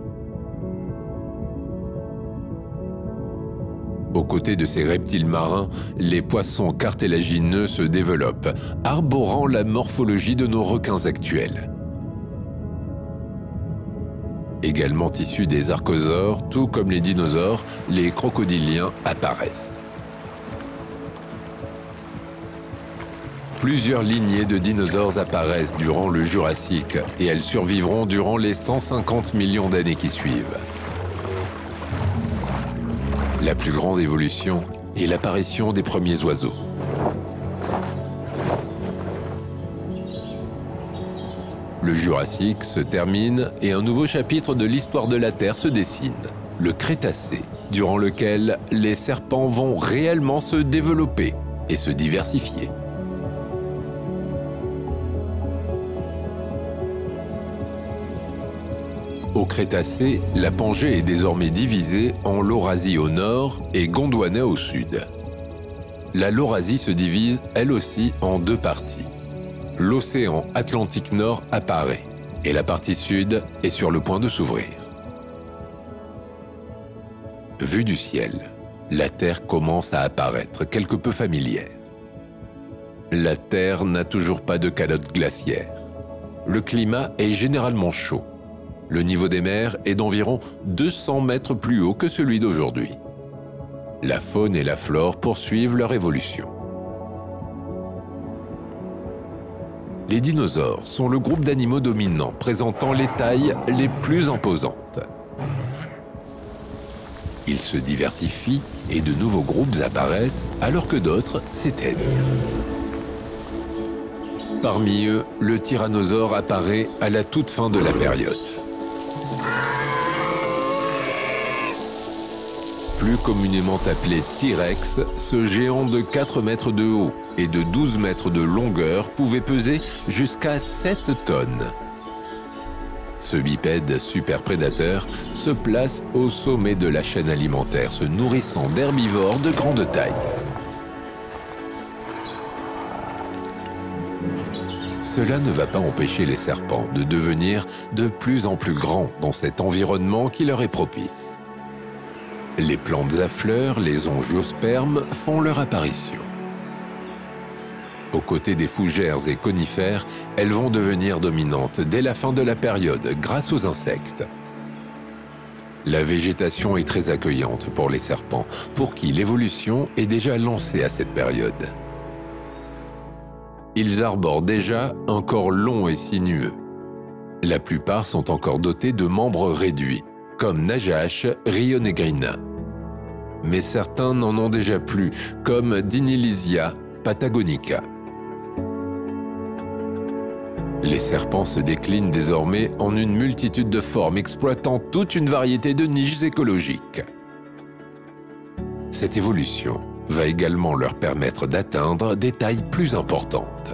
Aux côtés de ces reptiles marins, les poissons cartilagineux se développent, arborant la morphologie de nos requins actuels. Également issus des archosaures, tout comme les dinosaures, les crocodiliens apparaissent. Plusieurs lignées de dinosaures apparaissent durant le Jurassique et elles survivront durant les cent cinquante millions d'années qui suivent. La plus grande évolution est l'apparition des premiers oiseaux. Le Jurassique se termine et un nouveau chapitre de l'histoire de la Terre se dessine, le Crétacé, durant lequel les serpents vont réellement se développer et se diversifier. Au Crétacé, la Pangée est désormais divisée en Laurasie au nord et Gondwana au sud. La Laurasie se divise elle aussi en deux parties. L'océan Atlantique Nord apparaît et la partie sud est sur le point de s'ouvrir. Vue du ciel, la Terre commence à apparaître quelque peu familière. La Terre n'a toujours pas de calotte glaciaire. Le climat est généralement chaud. Le niveau des mers est d'environ deux cents mètres plus haut que celui d'aujourd'hui. La faune et la flore poursuivent leur évolution. Les dinosaures sont le groupe d'animaux dominants présentant les tailles les plus imposantes. Ils se diversifient et de nouveaux groupes apparaissent alors que d'autres s'éteignent. Parmi eux, le tyrannosaure apparaît à la toute fin de la période. Plus communément appelé T-Rex, ce géant de quatre mètres de haut et de douze mètres de longueur pouvait peser jusqu'à sept tonnes. Ce bipède super prédateur se place au sommet de la chaîne alimentaire, se nourrissant d'herbivores de grande taille. Ce cela ne va pas empêcher les serpents de devenir de plus en plus grands dans cet environnement qui leur est propice. Les plantes à fleurs, les angiospermes, font leur apparition. Aux côtés des fougères et conifères, elles vont devenir dominantes dès la fin de la période grâce aux insectes. La végétation est très accueillante pour les serpents, pour qui l'évolution est déjà lancée à cette période. Ils arborent déjà un corps long et sinueux. La plupart sont encore dotés de membres réduits, comme Najash rionegrina. Mais certains n'en ont déjà plus, comme Dinilysia patagonica. Les serpents se déclinent désormais en une multitude de formes exploitant toute une variété de niches écologiques. Cette évolution va également leur permettre d'atteindre des tailles plus importantes.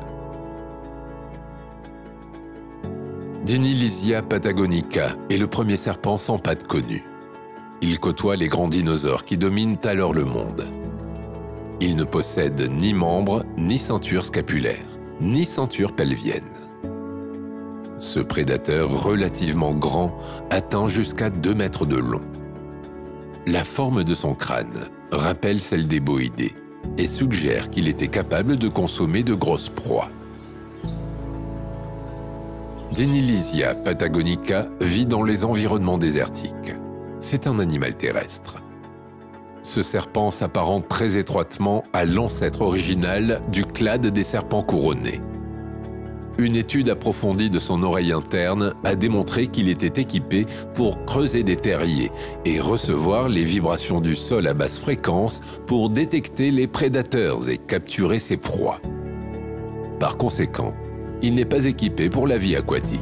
Dinilysia patagonica est le premier serpent sans pattes connu. Il côtoie les grands dinosaures qui dominent alors le monde. Il ne possède ni membres, ni ceinture scapulaire, ni ceinture pelvienne. Ce prédateur relativement grand atteint jusqu'à deux mètres de long. La forme de son crâne rappelle celle des boïdés et suggère qu'il était capable de consommer de grosses proies. Dinilysia patagonica vit dans les environnements désertiques. C'est un animal terrestre. Ce serpent s'apparente très étroitement à l'ancêtre original du clade des serpents couronnés. Une étude approfondie de son oreille interne a démontré qu'il était équipé pour creuser des terriers et recevoir les vibrations du sol à basse fréquence pour détecter les prédateurs et capturer ses proies. Par conséquent, il n'est pas équipé pour la vie aquatique.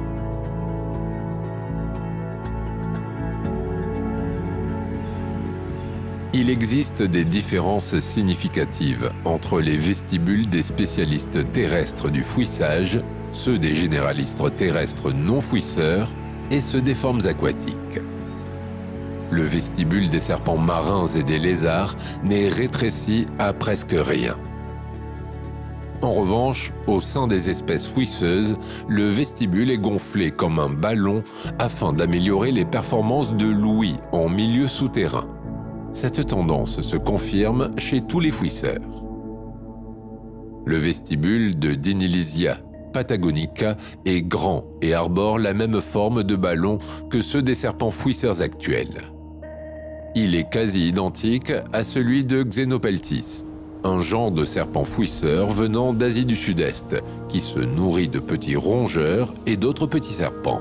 Il existe des différences significatives entre les vestibules des spécialistes terrestres du fouissage, ceux des généralistes terrestres non fouisseurs et ceux des formes aquatiques. Le vestibule des serpents marins et des lézards n'est rétréci à presque rien. En revanche, au sein des espèces fouisseuses, le vestibule est gonflé comme un ballon afin d'améliorer les performances de l'ouïe en milieu souterrain. Cette tendance se confirme chez tous les fouisseurs. Le vestibule de Dinilysia patagonica est grand et arbore la même forme de ballon que ceux des serpents fouisseurs actuels. Il est quasi identique à celui de Xenopeltis, un genre de serpent fouisseur venant d'Asie du Sud-Est qui se nourrit de petits rongeurs et d'autres petits serpents.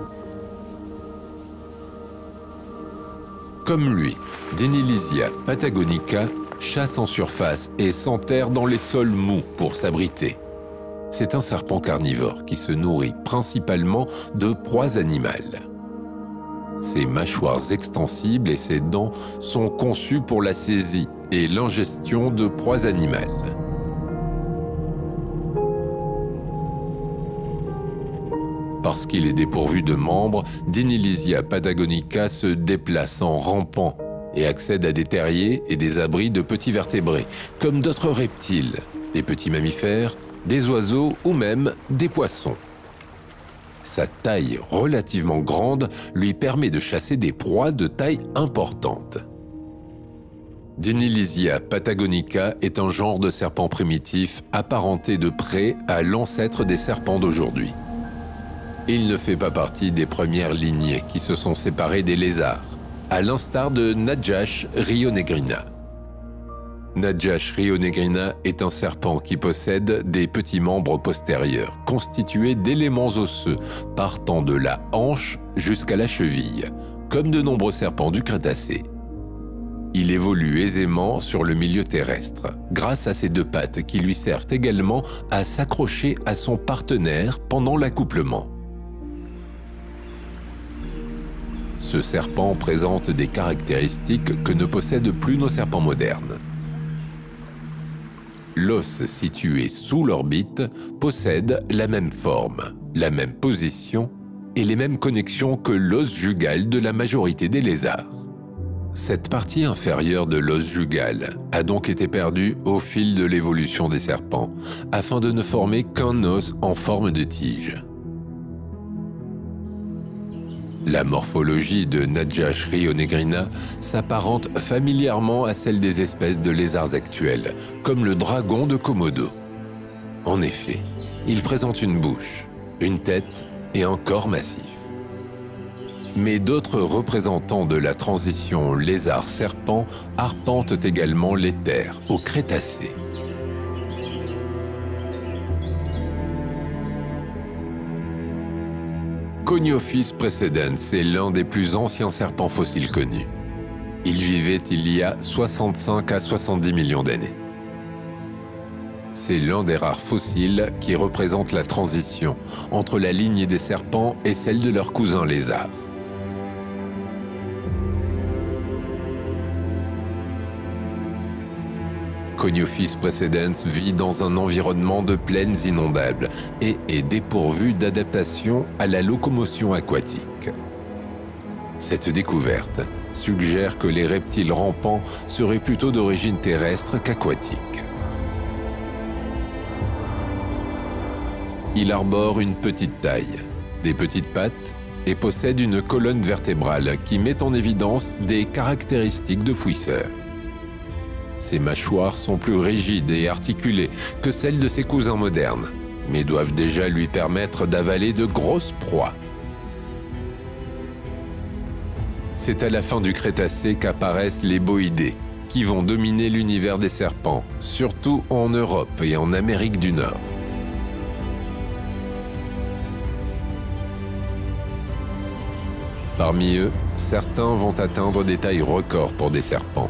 Comme lui, Dinilysia patagonica chasse en surface et s'enterre dans les sols mous pour s'abriter. C'est un serpent carnivore qui se nourrit principalement de proies animales. Ses mâchoires extensibles et ses dents sont conçues pour la saisie et l'ingestion de proies animales. Parce qu'il est dépourvu de membres, Dinilysia patagonica se déplace en rampant et accède à des terriers et des abris de petits vertébrés, comme d'autres reptiles, des petits mammifères, des oiseaux ou même des poissons. Sa taille relativement grande lui permet de chasser des proies de taille importante. Dinilysia patagonica est un genre de serpent primitif apparenté de près à l'ancêtre des serpents d'aujourd'hui. Il ne fait pas partie des premières lignées qui se sont séparées des lézards, à l'instar de Najash rionegrina. Najash rionegrina est un serpent qui possède des petits membres postérieurs, constitués d'éléments osseux partant de la hanche jusqu'à la cheville, comme de nombreux serpents du Crétacé. Il évolue aisément sur le milieu terrestre, grâce à ses deux pattes qui lui servent également à s'accrocher à son partenaire pendant l'accouplement. Ce serpent présente des caractéristiques que ne possèdent plus nos serpents modernes. L'os situé sous l'orbite possède la même forme, la même position et les mêmes connexions que l'os jugal de la majorité des lézards. Cette partie inférieure de l'os jugal a donc été perdue au fil de l'évolution des serpents, afin de ne former qu'un os en forme de tige. La morphologie de Nadja shrionegrina s'apparente familièrement à celle des espèces de lézards actuels, comme le dragon de Komodo. En effet, il présente une bouche, une tête et un corps massif. Mais d'autres représentants de la transition lézard-serpent arpentent également les terres au Crétacé. Coniophis precedens est l'un des plus anciens serpents fossiles connus. Il vivait il y a soixante-cinq à soixante-dix millions d'années. C'est l'un des rares fossiles qui représente la transition entre la lignée des serpents et celle de leurs cousins lézards. Coniophis precedens vit dans un environnement de plaines inondables et est dépourvu d'adaptation à la locomotion aquatique. Cette découverte suggère que les reptiles rampants seraient plutôt d'origine terrestre qu'aquatique. Il arbore une petite taille, des petites pattes et possède une colonne vertébrale qui met en évidence des caractéristiques de fouisseur. Ses mâchoires sont plus rigides et articulées que celles de ses cousins modernes, mais doivent déjà lui permettre d'avaler de grosses proies. C'est à la fin du Crétacé qu'apparaissent les boïdés, qui vont dominer l'univers des serpents, surtout en Europe et en Amérique du Nord. Parmi eux, certains vont atteindre des tailles records pour des serpents.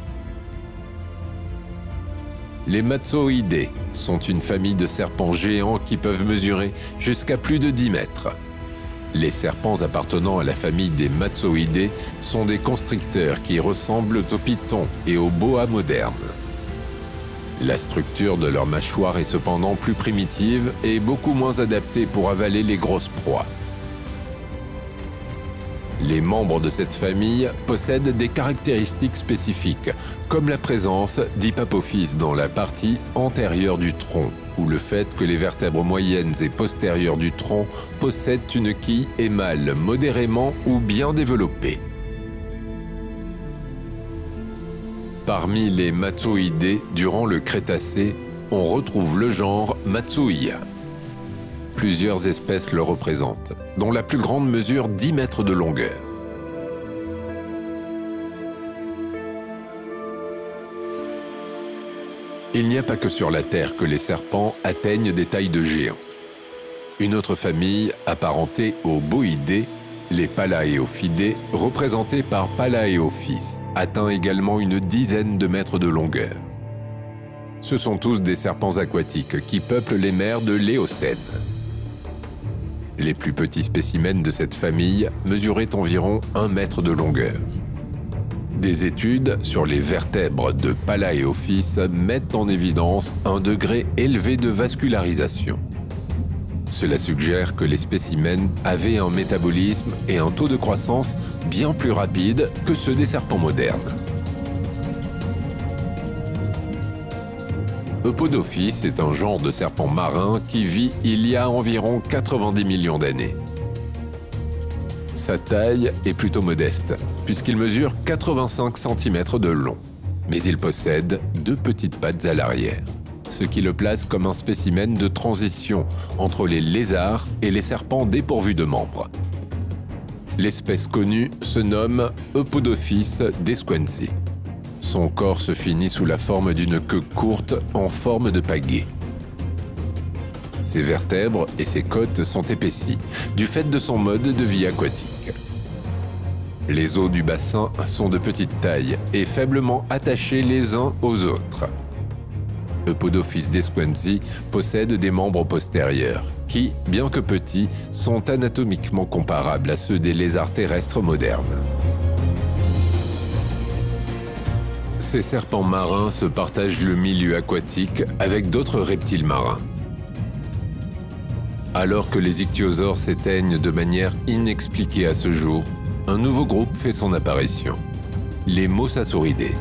Les Matsoidés sont une famille de serpents géants qui peuvent mesurer jusqu'à plus de dix mètres. Les serpents appartenant à la famille des Matsoidés sont des constricteurs qui ressemblent aux pythons et aux boas modernes. La structure de leur mâchoire est cependant plus primitive et beaucoup moins adaptée pour avaler les grosses proies. Les membres de cette famille possèdent des caractéristiques spécifiques, comme la présence d'hypapophyse dans la partie antérieure du tronc, ou le fait que les vertèbres moyennes et postérieures du tronc possèdent une quille émale modérément ou bien développée. Parmi les Matsoidés, durant le Crétacé, on retrouve le genre Matsouia. Plusieurs espèces le représentent, dont la plus grande mesure dix mètres de longueur. Il n'y a pas que sur la Terre que les serpents atteignent des tailles de géants. Une autre famille apparentée aux boïdés, les Palaeophidés, représentés par Palaeophis, atteint également une dizaine de mètres de longueur. Ce sont tous des serpents aquatiques qui peuplent les mers de l'Éocène. Les plus petits spécimens de cette famille mesuraient environ un mètre de longueur. Des études sur les vertèbres de Palaeophis mettent en évidence un degré élevé de vascularisation. Cela suggère que les spécimens avaient un métabolisme et un taux de croissance bien plus rapide que ceux des serpents modernes. Eupodophis est un genre de serpent marin qui vit il y a environ quatre-vingt-dix millions d'années. Sa taille est plutôt modeste, puisqu'il mesure quatre-vingt-cinq centimètres de long, mais il possède deux petites pattes à l'arrière, ce qui le place comme un spécimen de transition entre les lézards et les serpents dépourvus de membres. L'espèce connue se nomme Eupodophis desquensi. Son corps se finit sous la forme d'une queue courte en forme de pagaie. Ses vertèbres et ses côtes sont épaissies, du fait de son mode de vie aquatique. Les os du bassin sont de petite taille et faiblement attachés les uns aux autres. Eupodophis desquensi possède des membres postérieurs qui, bien que petits, sont anatomiquement comparables à ceux des lézards terrestres modernes. Ces serpents marins se partagent le milieu aquatique avec d'autres reptiles marins. Alors que les ichthyosaures s'éteignent de manière inexpliquée à ce jour, un nouveau groupe fait son apparition. les Mosasauridés.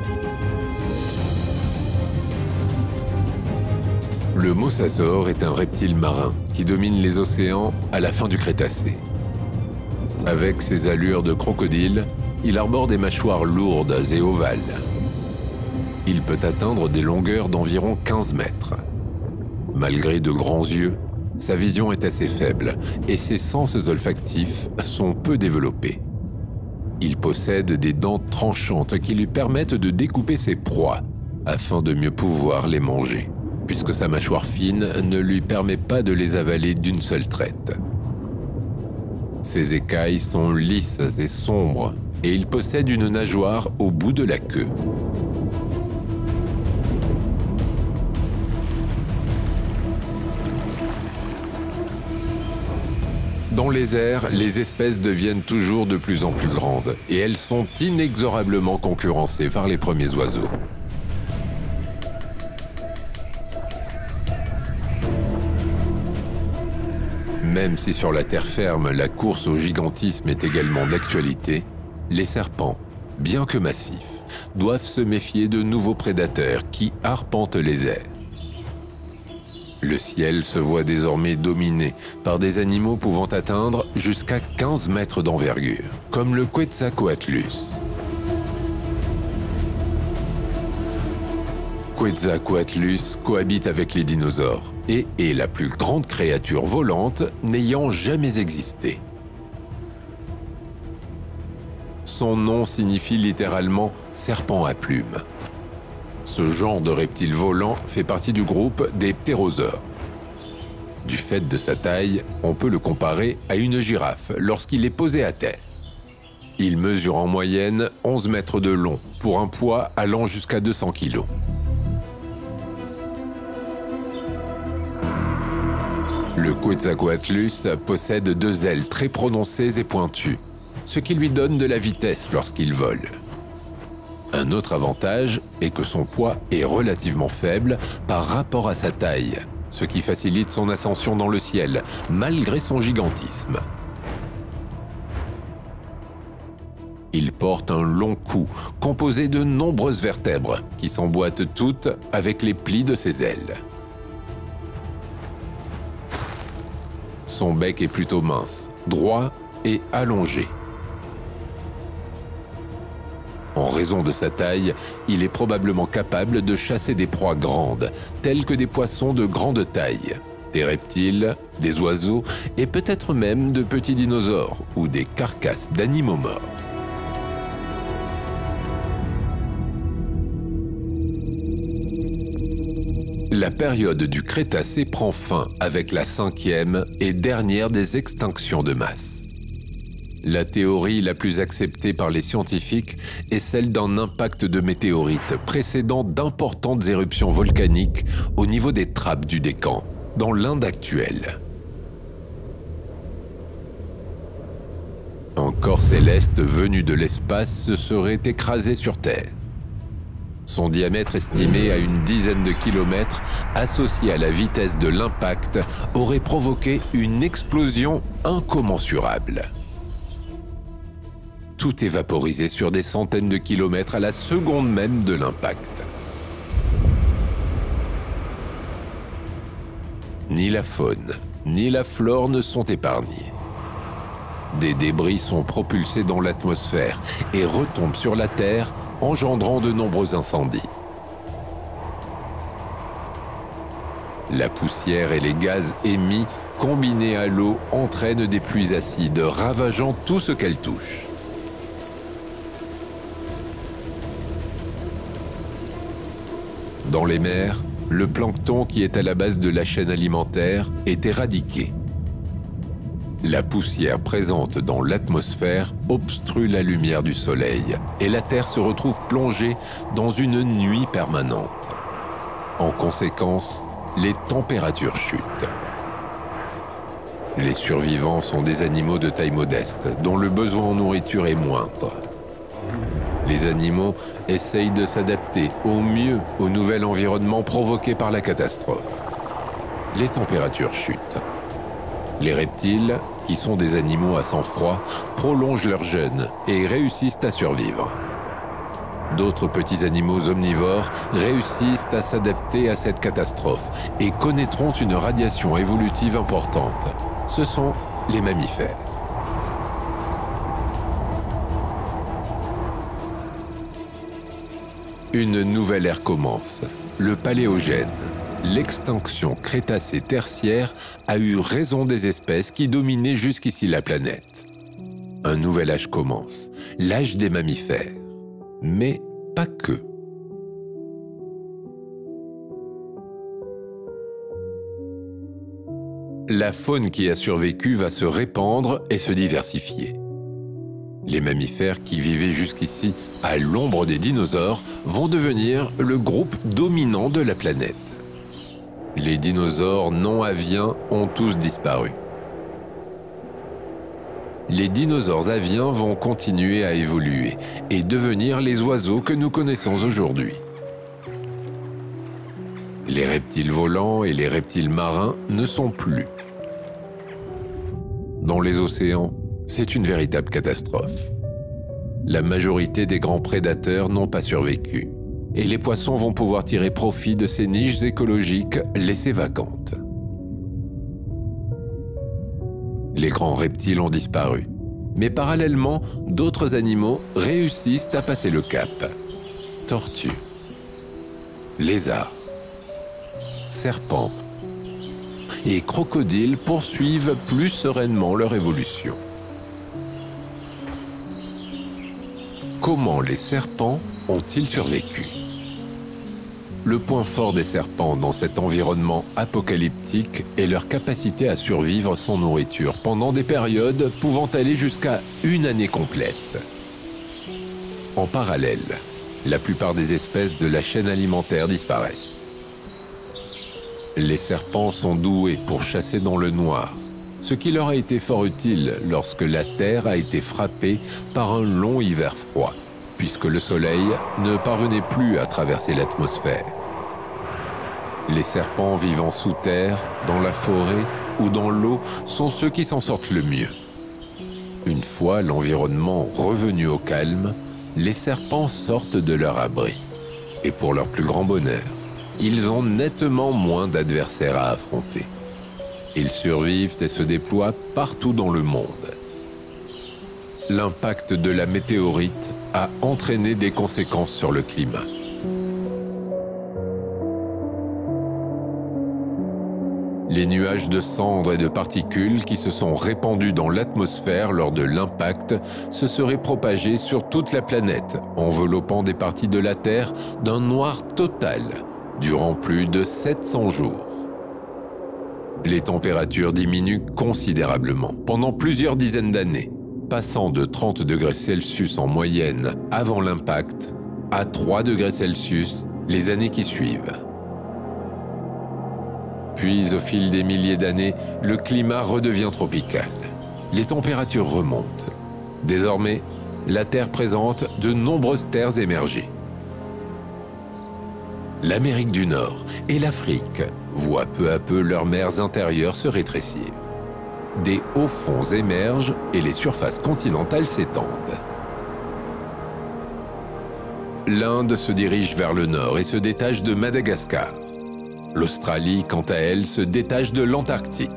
Le mosasaure est un reptile marin qui domine les océans à la fin du Crétacé. Avec ses allures de crocodile, il arbore des mâchoires lourdes et ovales. Il peut atteindre des longueurs d'environ quinze mètres. Malgré de grands yeux, sa vision est assez faible et ses sens olfactifs sont peu développés. Il possède des dents tranchantes qui lui permettent de découper ses proies afin de mieux pouvoir les manger, puisque sa mâchoire fine ne lui permet pas de les avaler d'une seule traite. Ses écailles sont lisses et sombres et il possède une nageoire au bout de la queue. Dans les airs, les espèces deviennent toujours de plus en plus grandes et elles sont inexorablement concurrencées par les premiers oiseaux. Même si sur la terre ferme, la course au gigantisme est également d'actualité, les serpents, bien que massifs, doivent se méfier de nouveaux prédateurs qui arpentent les airs. Le ciel se voit désormais dominé par des animaux pouvant atteindre jusqu'à quinze mètres d'envergure, comme le Quetzalcoatlus. Quetzalcoatlus cohabite avec les dinosaures et est la plus grande créature volante n'ayant jamais existé. Son nom signifie littéralement « serpent à plumes ». Ce genre de reptile volant fait partie du groupe des ptérosaures. Du fait de sa taille, on peut le comparer à une girafe lorsqu'il est posé à terre. Il mesure en moyenne onze mètres de long pour un poids allant jusqu'à deux cents kilos. Le Quetzalcoatlus possède deux ailes très prononcées et pointues, ce qui lui donne de la vitesse lorsqu'il vole. Un autre avantage est que son poids est relativement faible par rapport à sa taille, ce qui facilite son ascension dans le ciel, malgré son gigantisme. Il porte un long cou, composé de nombreuses vertèbres, qui s'emboîtent toutes avec les plis de ses ailes. Son bec est plutôt mince, droit et allongé. En raison de sa taille, il est probablement capable de chasser des proies grandes, telles que des poissons de grande taille, des reptiles, des oiseaux et peut-être même de petits dinosaures ou des carcasses d'animaux morts. La période du Crétacé prend fin avec la cinquième et dernière des extinctions de masse. La théorie la plus acceptée par les scientifiques est celle d'un impact de météorites précédant d'importantes éruptions volcaniques au niveau des trappes du Décan, dans l'Inde actuelle. Un corps céleste venu de l'espace se serait écrasé sur Terre. Son diamètre estimé à une dizaine de kilomètres, associé à la vitesse de l'impact, aurait provoqué une explosion incommensurable. Tout est vaporisé sur des centaines de kilomètres à la seconde même de l'impact. Ni la faune, ni la flore ne sont épargnés. Des débris sont propulsés dans l'atmosphère et retombent sur la Terre, engendrant de nombreux incendies. La poussière et les gaz émis, combinés à l'eau, entraînent des pluies acides, ravageant tout ce qu'elles touchent. Dans les mers, le plancton qui est à la base de la chaîne alimentaire est éradiqué. La poussière présente dans l'atmosphère obstrue la lumière du soleil et la Terre se retrouve plongée dans une nuit permanente. En conséquence, les températures chutent. Les survivants sont des animaux de taille modeste, dont le besoin en nourriture est moindre. Les animaux essayent de s'adapter au mieux au nouvel environnement provoqué par la catastrophe. Les températures chutent. Les reptiles, qui sont des animaux à sang froid, prolongent leur jeûne et réussissent à survivre. D'autres petits animaux omnivores réussissent à s'adapter à cette catastrophe et connaîtront une radiation évolutive importante. Ce sont les mammifères. Une nouvelle ère commence, le Paléogène. L'extinction Crétacé-Tertiaire a eu raison des espèces qui dominaient jusqu'ici la planète. Un nouvel âge commence, l'âge des mammifères. Mais pas que. La faune qui a survécu va se répandre et se diversifier. Les mammifères qui vivaient jusqu'ici à l'ombre des dinosaures vont devenir le groupe dominant de la planète. Les dinosaures non aviens ont tous disparu. Les dinosaures aviens vont continuer à évoluer et devenir les oiseaux que nous connaissons aujourd'hui. Les reptiles volants et les reptiles marins ne sont plus. Dans les océans, c'est une véritable catastrophe. La majorité des grands prédateurs n'ont pas survécu et les poissons vont pouvoir tirer profit de ces niches écologiques laissées vacantes. Les grands reptiles ont disparu, mais parallèlement, d'autres animaux réussissent à passer le cap. Tortues, lézards, serpents et crocodiles poursuivent plus sereinement leur évolution. Comment les serpents ont-ils survécu? Le point fort des serpents dans cet environnement apocalyptique est leur capacité à survivre sans nourriture pendant des périodes pouvant aller jusqu'à une année complète. En parallèle, la plupart des espèces de la chaîne alimentaire disparaissent. Les serpents sont doués pour chasser dans le noir, ce qui leur a été fort utile lorsque la Terre a été frappée par un long hiver froid, puisque le Soleil ne parvenait plus à traverser l'atmosphère. Les serpents vivant sous terre, dans la forêt ou dans l'eau sont ceux qui s'en sortent le mieux. Une fois l'environnement revenu au calme, les serpents sortent de leur abri. Et pour leur plus grand bonheur, ils ont nettement moins d'adversaires à affronter. Ils survivent et se déploient partout dans le monde. L'impact de la météorite a entraîné des conséquences sur le climat. Les nuages de cendres et de particules qui se sont répandus dans l'atmosphère lors de l'impact se seraient propagés sur toute la planète, enveloppant des parties de la Terre d'un noir total durant plus de sept cents jours. Les températures diminuent considérablement pendant plusieurs dizaines d'années, passant de trente degrés Celsius en moyenne avant l'impact à trois degrés Celsius les années qui suivent. Puis, au fil des milliers d'années, le climat redevient tropical. Les températures remontent. Désormais, la Terre présente de nombreuses terres émergées. L'Amérique du Nord et l'Afrique voient peu à peu leurs mers intérieures se rétrécir. Des hauts fonds émergent et les surfaces continentales s'étendent. L'Inde se dirige vers le nord et se détache de Madagascar. L'Australie, quant à elle, se détache de l'Antarctique.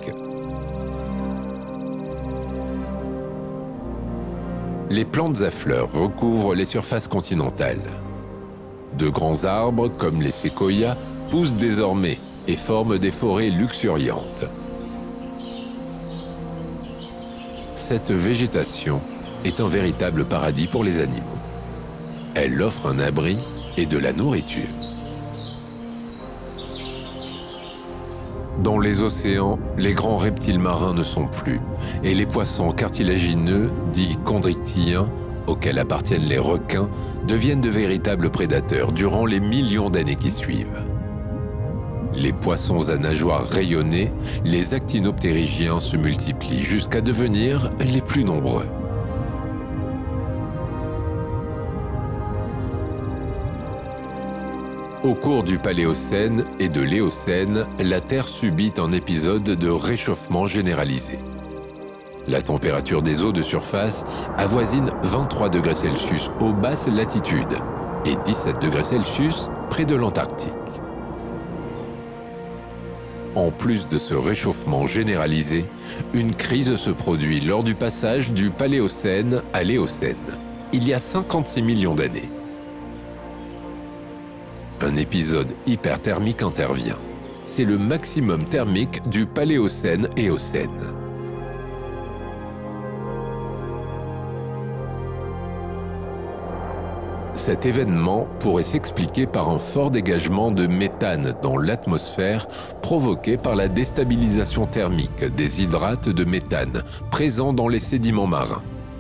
Les plantes à fleurs recouvrent les surfaces continentales. De grands arbres, comme les séquoias, poussent désormais et forment des forêts luxuriantes. Cette végétation est un véritable paradis pour les animaux. Elle offre un abri et de la nourriture. Dans les océans, les grands reptiles marins ne sont plus, et les poissons cartilagineux, dits chondrichthyens, auxquels appartiennent les requins, deviennent de véritables prédateurs durant les millions d'années qui suivent. Les poissons à nageoires rayonnées, les actinoptérygiens se multiplient jusqu'à devenir les plus nombreux. Au cours du Paléocène et de l'Éocène, la Terre subit un épisode de réchauffement généralisé. La température des eaux de surface avoisine vingt-trois degrés Celsius aux basses latitudes et dix-sept degrés Celsius près de l'Antarctique. En plus de ce réchauffement généralisé, une crise se produit lors du passage du Paléocène à l'Éocène, il y a cinquante-six millions d'années. Un épisode hyperthermique intervient. C'est le maximum thermique du Paléocène-Éocène. Cet événement pourrait s'expliquer par un fort dégagement de méthane dans l'atmosphère provoqué par la déstabilisation thermique des hydrates de méthane présents dans les sédiments marins.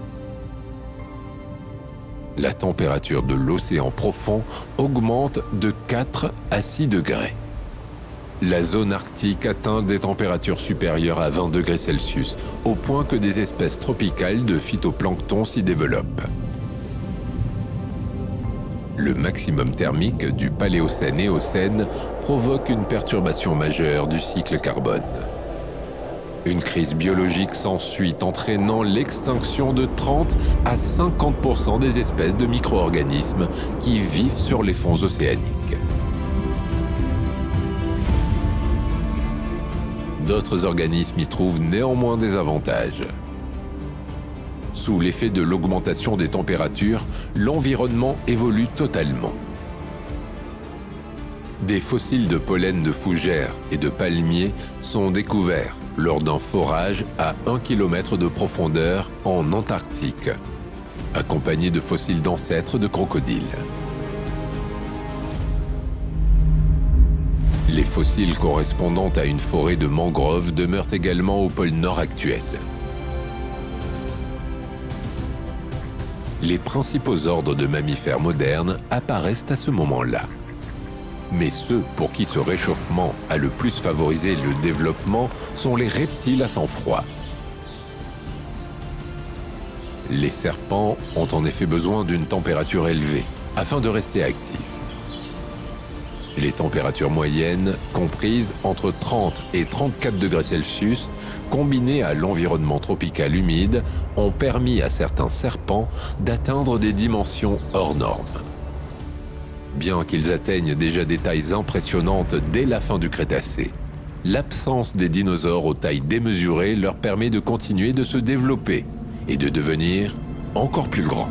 La température de l'océan profond augmente de quatre à six degrés. La zone arctique atteint des températures supérieures à vingt degrés Celsius, au point que des espèces tropicales de phytoplancton s'y développent. Le maximum thermique du Paléocène-Éocène provoque une perturbation majeure du cycle carbone. Une crise biologique s'ensuit, entraînant l'extinction de trente à cinquante pour cent des espèces de micro-organismes qui vivent sur les fonds océaniques. D'autres organismes y trouvent néanmoins des avantages. Sous l'effet de l'augmentation des températures, l'environnement évolue totalement. Des fossiles de pollen de fougères et de palmiers sont découverts lors d'un forage à un kilomètre de profondeur en Antarctique, accompagnés de fossiles d'ancêtres de crocodiles. Les fossiles correspondant à une forêt de mangroves demeurent également au pôle Nord actuel. Les principaux ordres de mammifères modernes apparaissent à ce moment-là. Mais ceux pour qui ce réchauffement a le plus favorisé le développement sont les reptiles à sang froid. Les serpents ont en effet besoin d'une température élevée afin de rester actifs. Les températures moyennes, comprises entre trente et trente-quatre degrés Celsius, combinées à l'environnement tropical humide, ont permis à certains serpents d'atteindre des dimensions hors normes. Bien qu'ils atteignent déjà des tailles impressionnantes dès la fin du Crétacé, l'absence des dinosaures aux tailles démesurées leur permet de continuer de se développer et de devenir encore plus grands.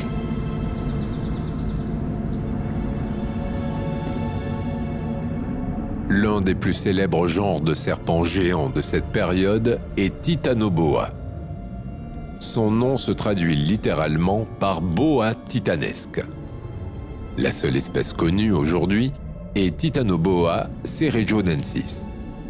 L'un des plus célèbres genres de serpents géants de cette période est Titanoboa. Son nom se traduit littéralement par boa titanesque. La seule espèce connue aujourd'hui est Titanoboa cerejonensis.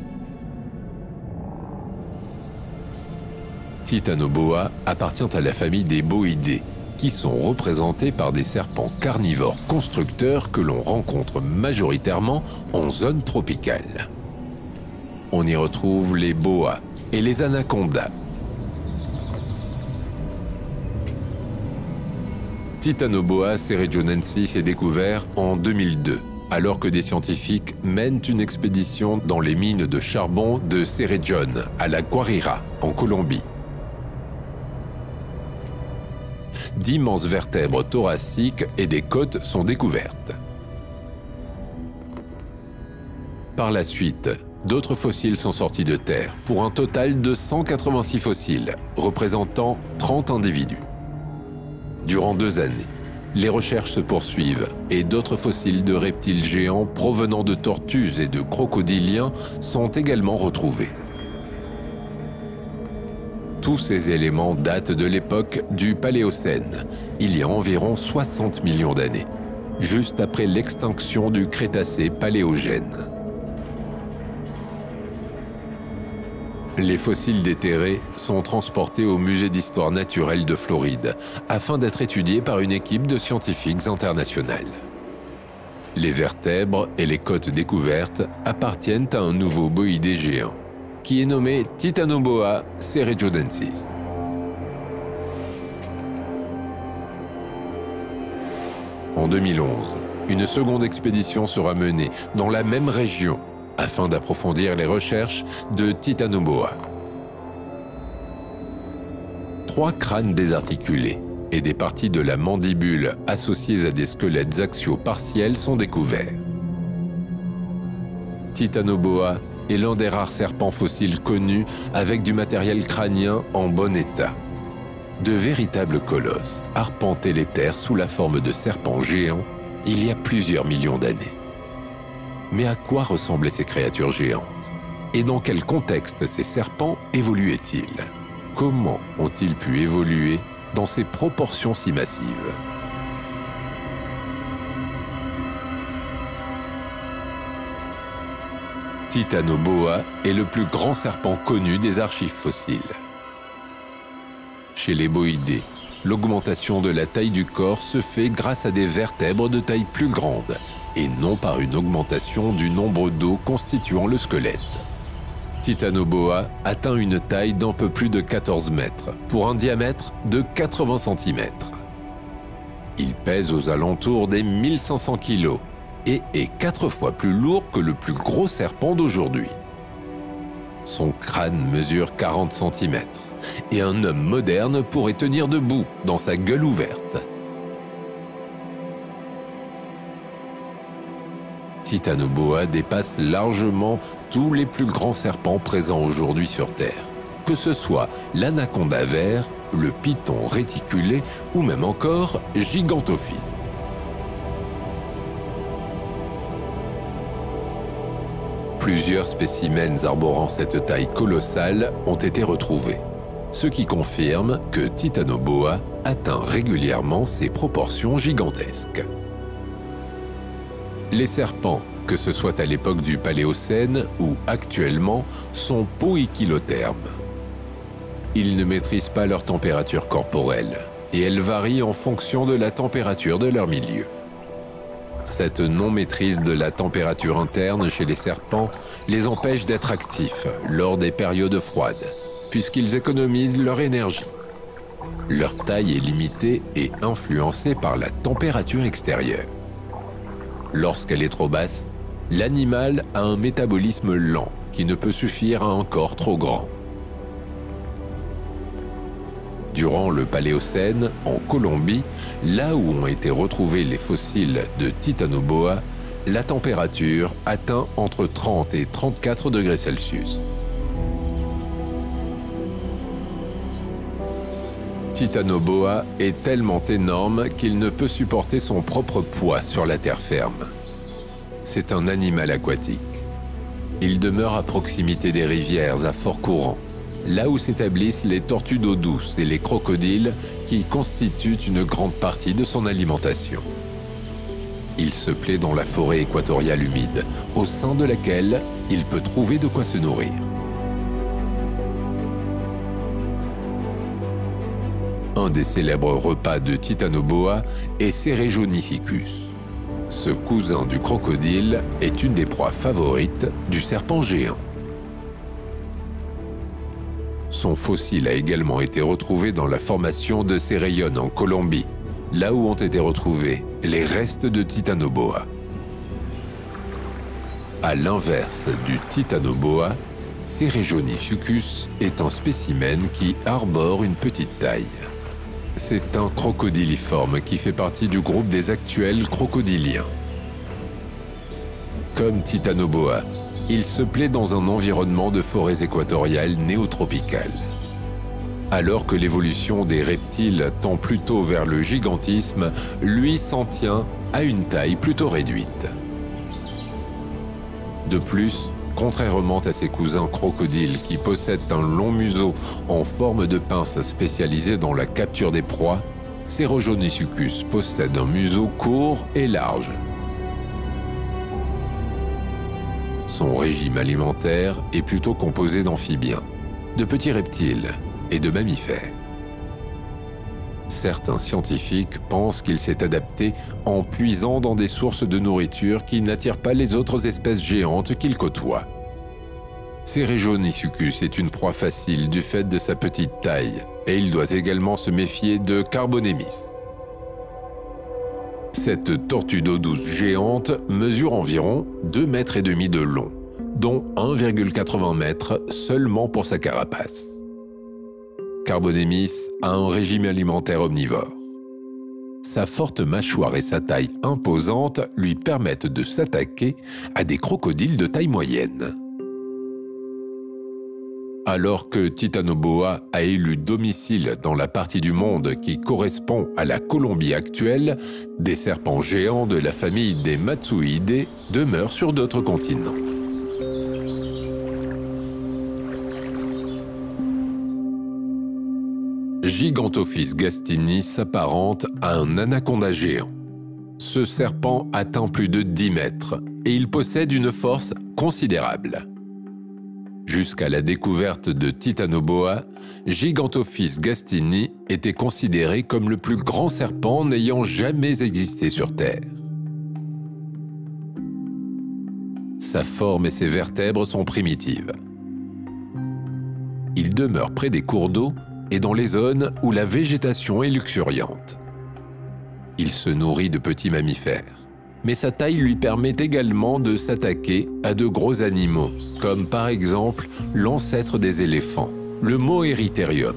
Titanoboa appartient à la famille des boïdés, qui sont représentés par des serpents carnivores constructeurs que l'on rencontre majoritairement en zone tropicale. On y retrouve les boas et les anacondas. Titanoboa cerejonensis est découvert en deux mille deux, alors que des scientifiques mènent une expédition dans les mines de charbon de Cerrejón, à la Guajira, en Colombie. D'immenses vertèbres thoraciques et des côtes sont découvertes. Par la suite, d'autres fossiles sont sortis de terre, pour un total de cent quatre-vingt-six fossiles, représentant trente individus. Durant deux années, les recherches se poursuivent et d'autres fossiles de reptiles géants provenant de tortues et de crocodiliens sont également retrouvés. Tous ces éléments datent de l'époque du Paléocène, il y a environ soixante millions d'années, juste après l'extinction du Crétacé paléogène. Les fossiles déterrés sont transportés au Musée d'histoire naturelle de Floride afin d'être étudiés par une équipe de scientifiques internationales. Les vertèbres et les côtes découvertes appartiennent à un nouveau boïdé géant, qui est nommé Titanoboa cerejonensis. En deux mille onze, une seconde expédition sera menée dans la même région afin d'approfondir les recherches de Titanoboa. Trois crânes désarticulés et des parties de la mandibule associées à des squelettes axiaux partiels sont découverts. Titanoboa est l'un des rares serpents fossiles connus avec du matériel crânien en bon état. De véritables colosses arpentaient les terres sous la forme de serpents géants il y a plusieurs millions d'années. Mais à quoi ressemblaient ces créatures géantes? Et dans quel contexte ces serpents évoluaient-ils? Comment ont-ils pu évoluer dans ces proportions si massives? Titanoboa est le plus grand serpent connu des archives fossiles. Chez les boïdés, l'augmentation de la taille du corps se fait grâce à des vertèbres de taille plus grande et non par une augmentation du nombre d'os constituant le squelette. Titanoboa atteint une taille d'un peu plus de quatorze mètres pour un diamètre de quatre-vingts centimètres. Il pèse aux alentours des mille cinq cents kilos et est quatre fois plus lourd que le plus gros serpent d'aujourd'hui. Son crâne mesure quarante centimètres et un homme moderne pourrait tenir debout dans sa gueule ouverte. Titanoboa dépasse largement tous les plus grands serpents présents aujourd'hui sur Terre, que ce soit l'anaconda vert, le python réticulé ou même encore Gigantophis. Plusieurs spécimens arborant cette taille colossale ont été retrouvés, ce qui confirme que Titanoboa atteint régulièrement ces proportions gigantesques. Les serpents, que ce soit à l'époque du Paléocène ou actuellement, sont poikilothermes. Ils ne maîtrisent pas leur température corporelle et elle varie en fonction de la température de leur milieu. Cette non-maîtrise de la température interne chez les serpents les empêche d'être actifs lors des périodes froides, puisqu'ils économisent leur énergie. Leur taille est limitée et influencée par la température extérieure. Lorsqu'elle est trop basse, l'animal a un métabolisme lent qui ne peut suffire à un corps trop grand. Durant le Paléocène, en Colombie, là où ont été retrouvés les fossiles de Titanoboa, la température atteint entre trente et trente-quatre degrés Celsius. Titanoboa est tellement énorme qu'il ne peut supporter son propre poids sur la terre ferme. C'est un animal aquatique. Il demeure à proximité des rivières à fort courant, là où s'établissent les tortues d'eau douce et les crocodiles qui constituent une grande partie de son alimentation. Il se plaît dans la forêt équatoriale humide, au sein de laquelle il peut trouver de quoi se nourrir. Un des célèbres repas de Titanoboa est Cerejonicicus. Ce cousin du crocodile est une des proies favorites du serpent géant. Son fossile a également été retrouvé dans la formation de Cerrejón en Colombie, là où ont été retrouvés les restes de Titanoboa. À l'inverse du Titanoboa, Cerejonicicus est un spécimen qui arbore une petite taille. C'est un crocodiliforme qui fait partie du groupe des actuels crocodiliens. Comme Titanoboa, il se plaît dans un environnement de forêts équatoriales néotropicales. Alors que l'évolution des reptiles tend plutôt vers le gigantisme, lui s'en tient à une taille plutôt réduite. De plus, contrairement à ses cousins crocodiles qui possèdent un long museau en forme de pince spécialisé dans la capture des proies, Cerejonicicus possède un museau court et large. Son régime alimentaire est plutôt composé d'amphibiens, de petits reptiles et de mammifères. Certains scientifiques pensent qu'il s'est adapté en puisant dans des sources de nourriture qui n'attirent pas les autres espèces géantes qu'il côtoie. Cerejonicicus est une proie facile du fait de sa petite taille et il doit également se méfier de Carbonemys. Cette tortue d'eau douce géante mesure environ deux mètres et demi de long, dont un virgule quatre-vingts mètres seulement pour sa carapace. Carbonemys a un régime alimentaire omnivore. Sa forte mâchoire et sa taille imposante lui permettent de s'attaquer à des crocodiles de taille moyenne. Alors que Titanoboa a élu domicile dans la partie du monde qui correspond à la Colombie actuelle, des serpents géants de la famille des Matsuidae demeurent sur d'autres continents. Gigantophis gastini s'apparente à un anaconda géant. Ce serpent atteint plus de dix mètres et il possède une force considérable. Jusqu'à la découverte de Titanoboa, Gigantophis gastini était considéré comme le plus grand serpent n'ayant jamais existé sur Terre. Sa forme et ses vertèbres sont primitives. Il demeure près des cours d'eau et dans les zones où la végétation est luxuriante. Il se nourrit de petits mammifères, mais sa taille lui permet également de s'attaquer à de gros animaux, comme par exemple l'ancêtre des éléphants, le Moeritherium.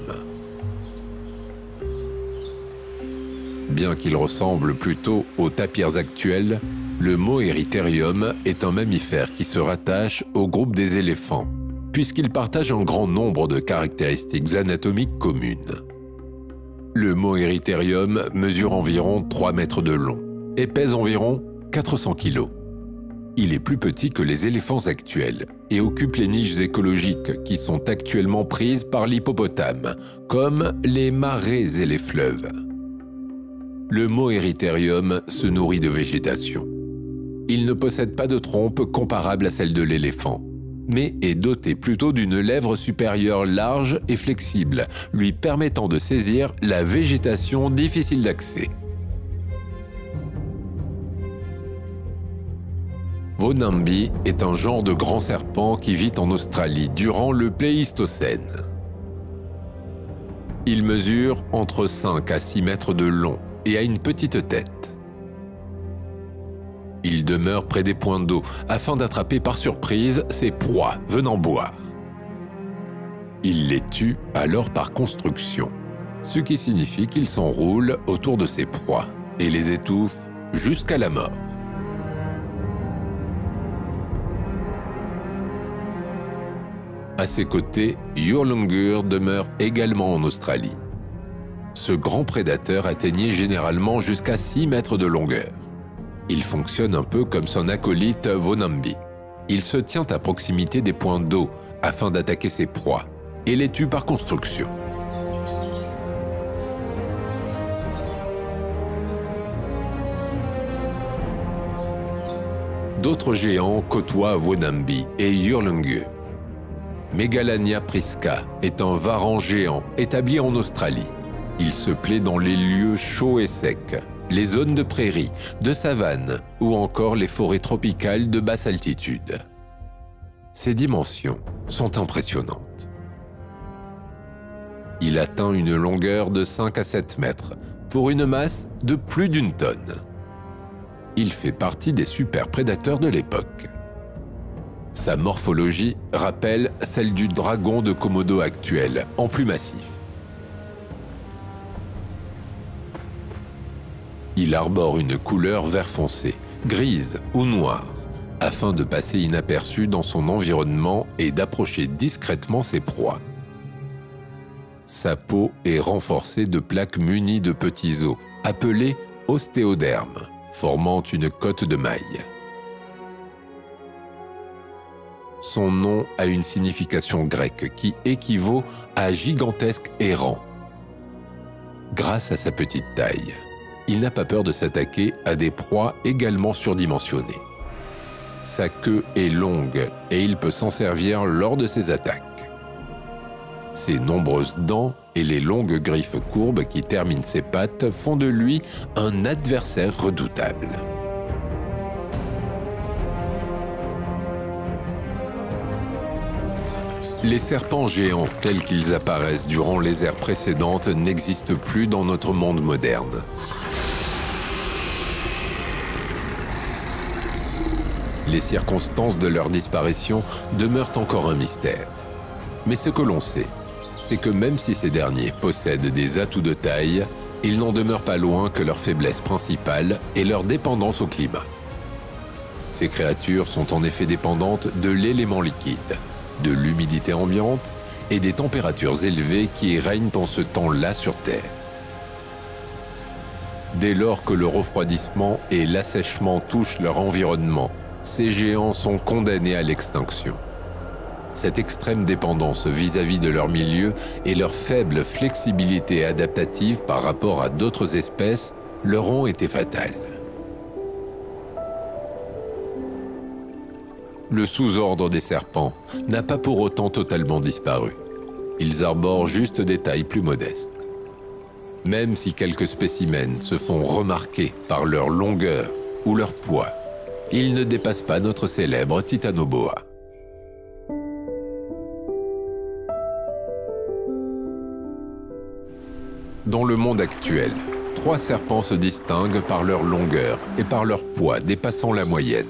Bien qu'il ressemble plutôt aux tapirs actuels, le Moeritherium est un mammifère qui se rattache au groupe des éléphants, puisqu'il partage un grand nombre de caractéristiques anatomiques communes. Le Moeritherium mesure environ trois mètres de long et pèse environ quatre cents kilos. Il est plus petit que les éléphants actuels et occupe les niches écologiques qui sont actuellement prises par l'hippopotame, comme les marais et les fleuves. Le Moeritherium se nourrit de végétation. Il ne possède pas de trompe comparable à celle de l'éléphant, mais est doté plutôt d'une lèvre supérieure large et flexible, lui permettant de saisir la végétation difficile d'accès. Vonambi est un genre de grand serpent qui vit en Australie durant le Pléistocène. Il mesure entre cinq à six mètres de long et a une petite tête. Il demeure près des points d'eau afin d'attraper par surprise ses proies venant boire. Il les tue alors par construction, ce qui signifie qu'il s'enroule autour de ses proies et les étouffe jusqu'à la mort. À ses côtés, Hurlungur demeure également en Australie. Ce grand prédateur atteignait généralement jusqu'à six mètres de longueur. Il fonctionne un peu comme son acolyte Vonambi. Il se tient à proximité des points d'eau afin d'attaquer ses proies et les tue par construction. D'autres géants côtoient Vonambi et Hurlungur. Megalania prisca est un varan géant établi en Australie. Il se plaît dans les lieux chauds et secs, les zones de prairies, de savane ou encore les forêts tropicales de basse altitude. Ses dimensions sont impressionnantes. Il atteint une longueur de cinq à sept mètres pour une masse de plus d'une tonne. Il fait partie des super prédateurs de l'époque. Sa morphologie rappelle celle du dragon de Komodo actuel, en plus massif. Il arbore une couleur vert foncé, grise ou noire, afin de passer inaperçu dans son environnement et d'approcher discrètement ses proies. Sa peau est renforcée de plaques munies de petits os, appelés ostéodermes, formant une cotte de maille. Son nom a une signification grecque qui équivaut à gigantesque errant. Grâce à sa petite taille, il n'a pas peur de s'attaquer à des proies également surdimensionnées. Sa queue est longue et il peut s'en servir lors de ses attaques. Ses nombreuses dents et les longues griffes courbes qui terminent ses pattes font de lui un adversaire redoutable. Les serpents géants tels qu'ils apparaissent durant les ères précédentes n'existent plus dans notre monde moderne. Les circonstances de leur disparition demeurent encore un mystère. Mais ce que l'on sait, c'est que même si ces derniers possèdent des atouts de taille, il n'en demeure pas loin que leur faiblesse principale est leur dépendance au climat. Ces créatures sont en effet dépendantes de l'élément liquide, de l'humidité ambiante et des températures élevées qui règnent en ce temps-là sur Terre. Dès lors que le refroidissement et l'assèchement touchent leur environnement, ces géants sont condamnés à l'extinction. Cette extrême dépendance vis-à-vis de leur milieu et leur faible flexibilité adaptative par rapport à d'autres espèces leur ont été fatales. Le sous-ordre des serpents n'a pas pour autant totalement disparu. Ils arborent juste des tailles plus modestes. Même si quelques spécimens se font remarquer par leur longueur ou leur poids, ils ne dépassent pas notre célèbre Titanoboa. Dans le monde actuel, trois serpents se distinguent par leur longueur et par leur poids dépassant la moyenne.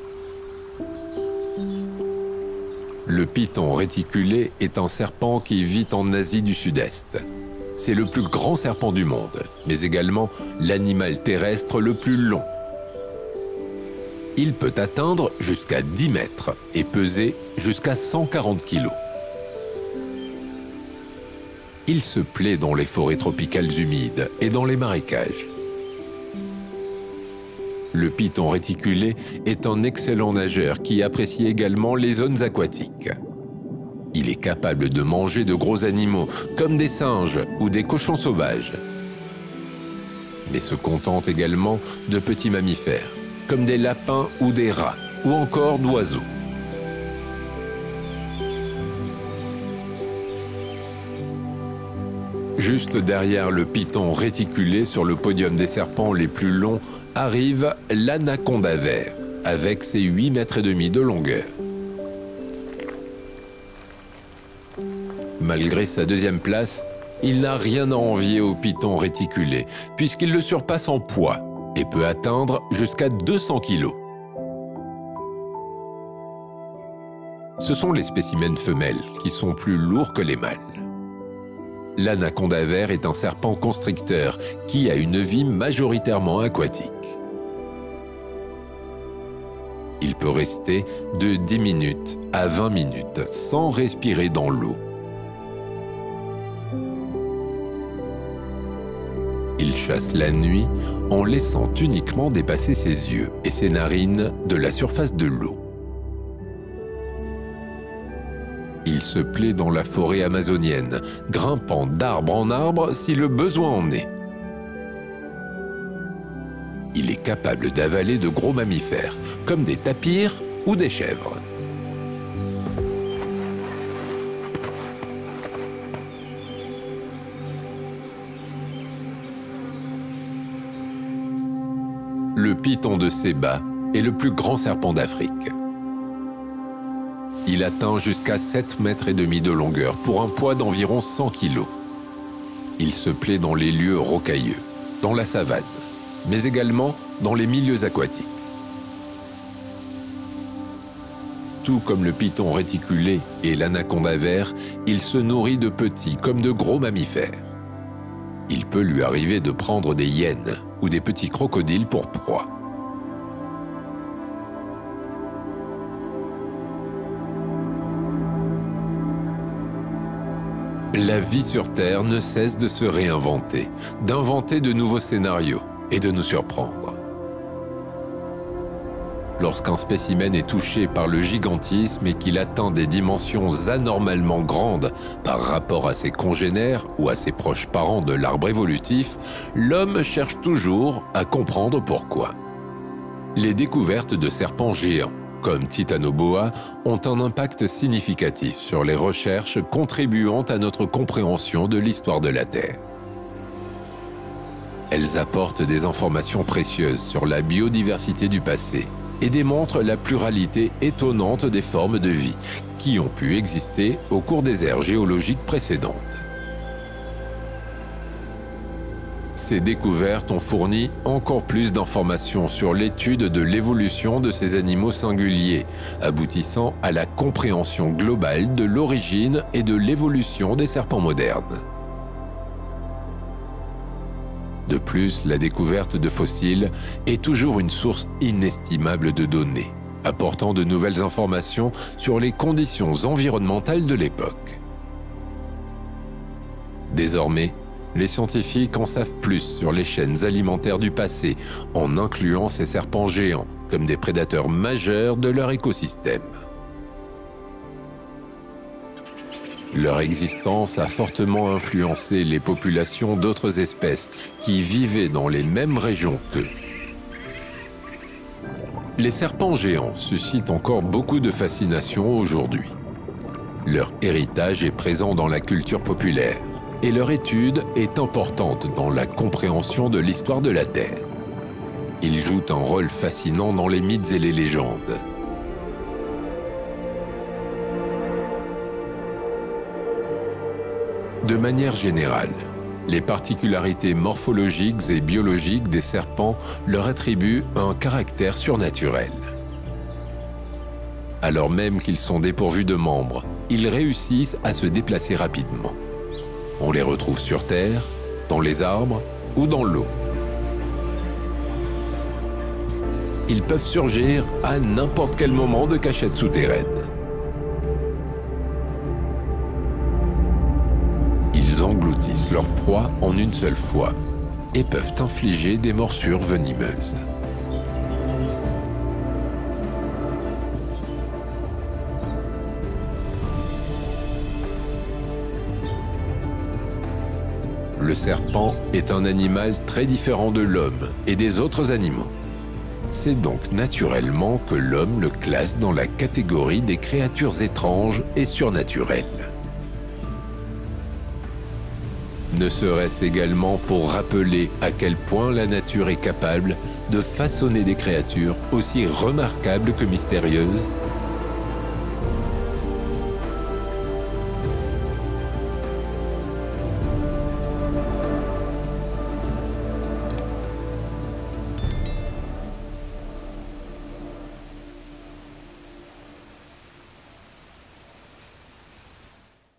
Le python réticulé est un serpent qui vit en Asie du Sud-Est. C'est le plus grand serpent du monde, mais également l'animal terrestre le plus long. Il peut atteindre jusqu'à dix mètres et peser jusqu'à cent quarante kilos. Il se plaît dans les forêts tropicales humides et dans les marécages. Le python réticulé est un excellent nageur qui apprécie également les zones aquatiques. Il est capable de manger de gros animaux comme des singes ou des cochons sauvages, mais se contente également de petits mammifères comme des lapins ou des rats ou encore d'oiseaux. Juste derrière le python réticulé sur le podium des serpents les plus longs arrive l'anaconda vert avec ses huit mètres et demi de longueur. Malgré sa deuxième place, il n'a rien à envier au python réticulé puisqu'il le surpasse en poids et peut atteindre jusqu'à deux cents kilos. Ce sont les spécimens femelles qui sont plus lourds que les mâles. L'anaconda vert est un serpent constricteur qui a une vie majoritairement aquatique. Il peut rester de dix minutes à vingt minutes sans respirer dans l'eau. Il chasse la nuit en laissant uniquement dépasser ses yeux et ses narines de la surface de l'eau. Il se plaît dans la forêt amazonienne, grimpant d'arbre en arbre si le besoin en est. Il est capable d'avaler de gros mammifères, comme des tapirs ou des chèvres. Le python de Séba est le plus grand serpent d'Afrique. Il atteint jusqu'à sept mètres et demi de longueur pour un poids d'environ cent kilos. Il se plaît dans les lieux rocailleux, dans la savane, mais également dans les milieux aquatiques. Tout comme le python réticulé et l'anaconda vert, il se nourrit de petits comme de gros mammifères. Il peut lui arriver de prendre des hyènes ou des petits crocodiles pour proie. La vie sur Terre ne cesse de se réinventer, d'inventer de nouveaux scénarios et de nous surprendre. Lorsqu'un spécimen est touché par le gigantisme et qu'il atteint des dimensions anormalement grandes par rapport à ses congénères ou à ses proches parents de l'arbre évolutif, l'homme cherche toujours à comprendre pourquoi. Les découvertes de serpents géants, comme Titanoboa, ont un impact significatif sur les recherches contribuant à notre compréhension de l'histoire de la Terre. Elles apportent des informations précieuses sur la biodiversité du passé et démontrent la pluralité étonnante des formes de vie qui ont pu exister au cours des ères géologiques précédentes. Ces découvertes ont fourni encore plus d'informations sur l'étude de l'évolution de ces animaux singuliers, aboutissant à la compréhension globale de l'origine et de l'évolution des serpents modernes. De plus, la découverte de fossiles est toujours une source inestimable de données, apportant de nouvelles informations sur les conditions environnementales de l'époque. Désormais, les scientifiques en savent plus sur les chaînes alimentaires du passé, en incluant ces serpents géants comme des prédateurs majeurs de leur écosystème. Leur existence a fortement influencé les populations d'autres espèces qui vivaient dans les mêmes régions qu'eux. Les serpents géants suscitent encore beaucoup de fascination aujourd'hui. Leur héritage est présent dans la culture populaire et leur étude est importante dans la compréhension de l'histoire de la Terre. Ils jouent un rôle fascinant dans les mythes et les légendes. De manière générale, les particularités morphologiques et biologiques des serpents leur attribuent un caractère surnaturel. Alors même qu'ils sont dépourvus de membres, ils réussissent à se déplacer rapidement. On les retrouve sur Terre, dans les arbres ou dans l'eau. Ils peuvent surgir à n'importe quel moment de cachette souterraine. Ils engloutissent leur proie en une seule fois et peuvent infliger des morsures venimeuses. Le serpent est un animal très différent de l'homme et des autres animaux. C'est donc naturellement que l'homme le classe dans la catégorie des créatures étranges et surnaturelles. Ne serait-ce également pour rappeler à quel point la nature est capable de façonner des créatures aussi remarquables que mystérieuses?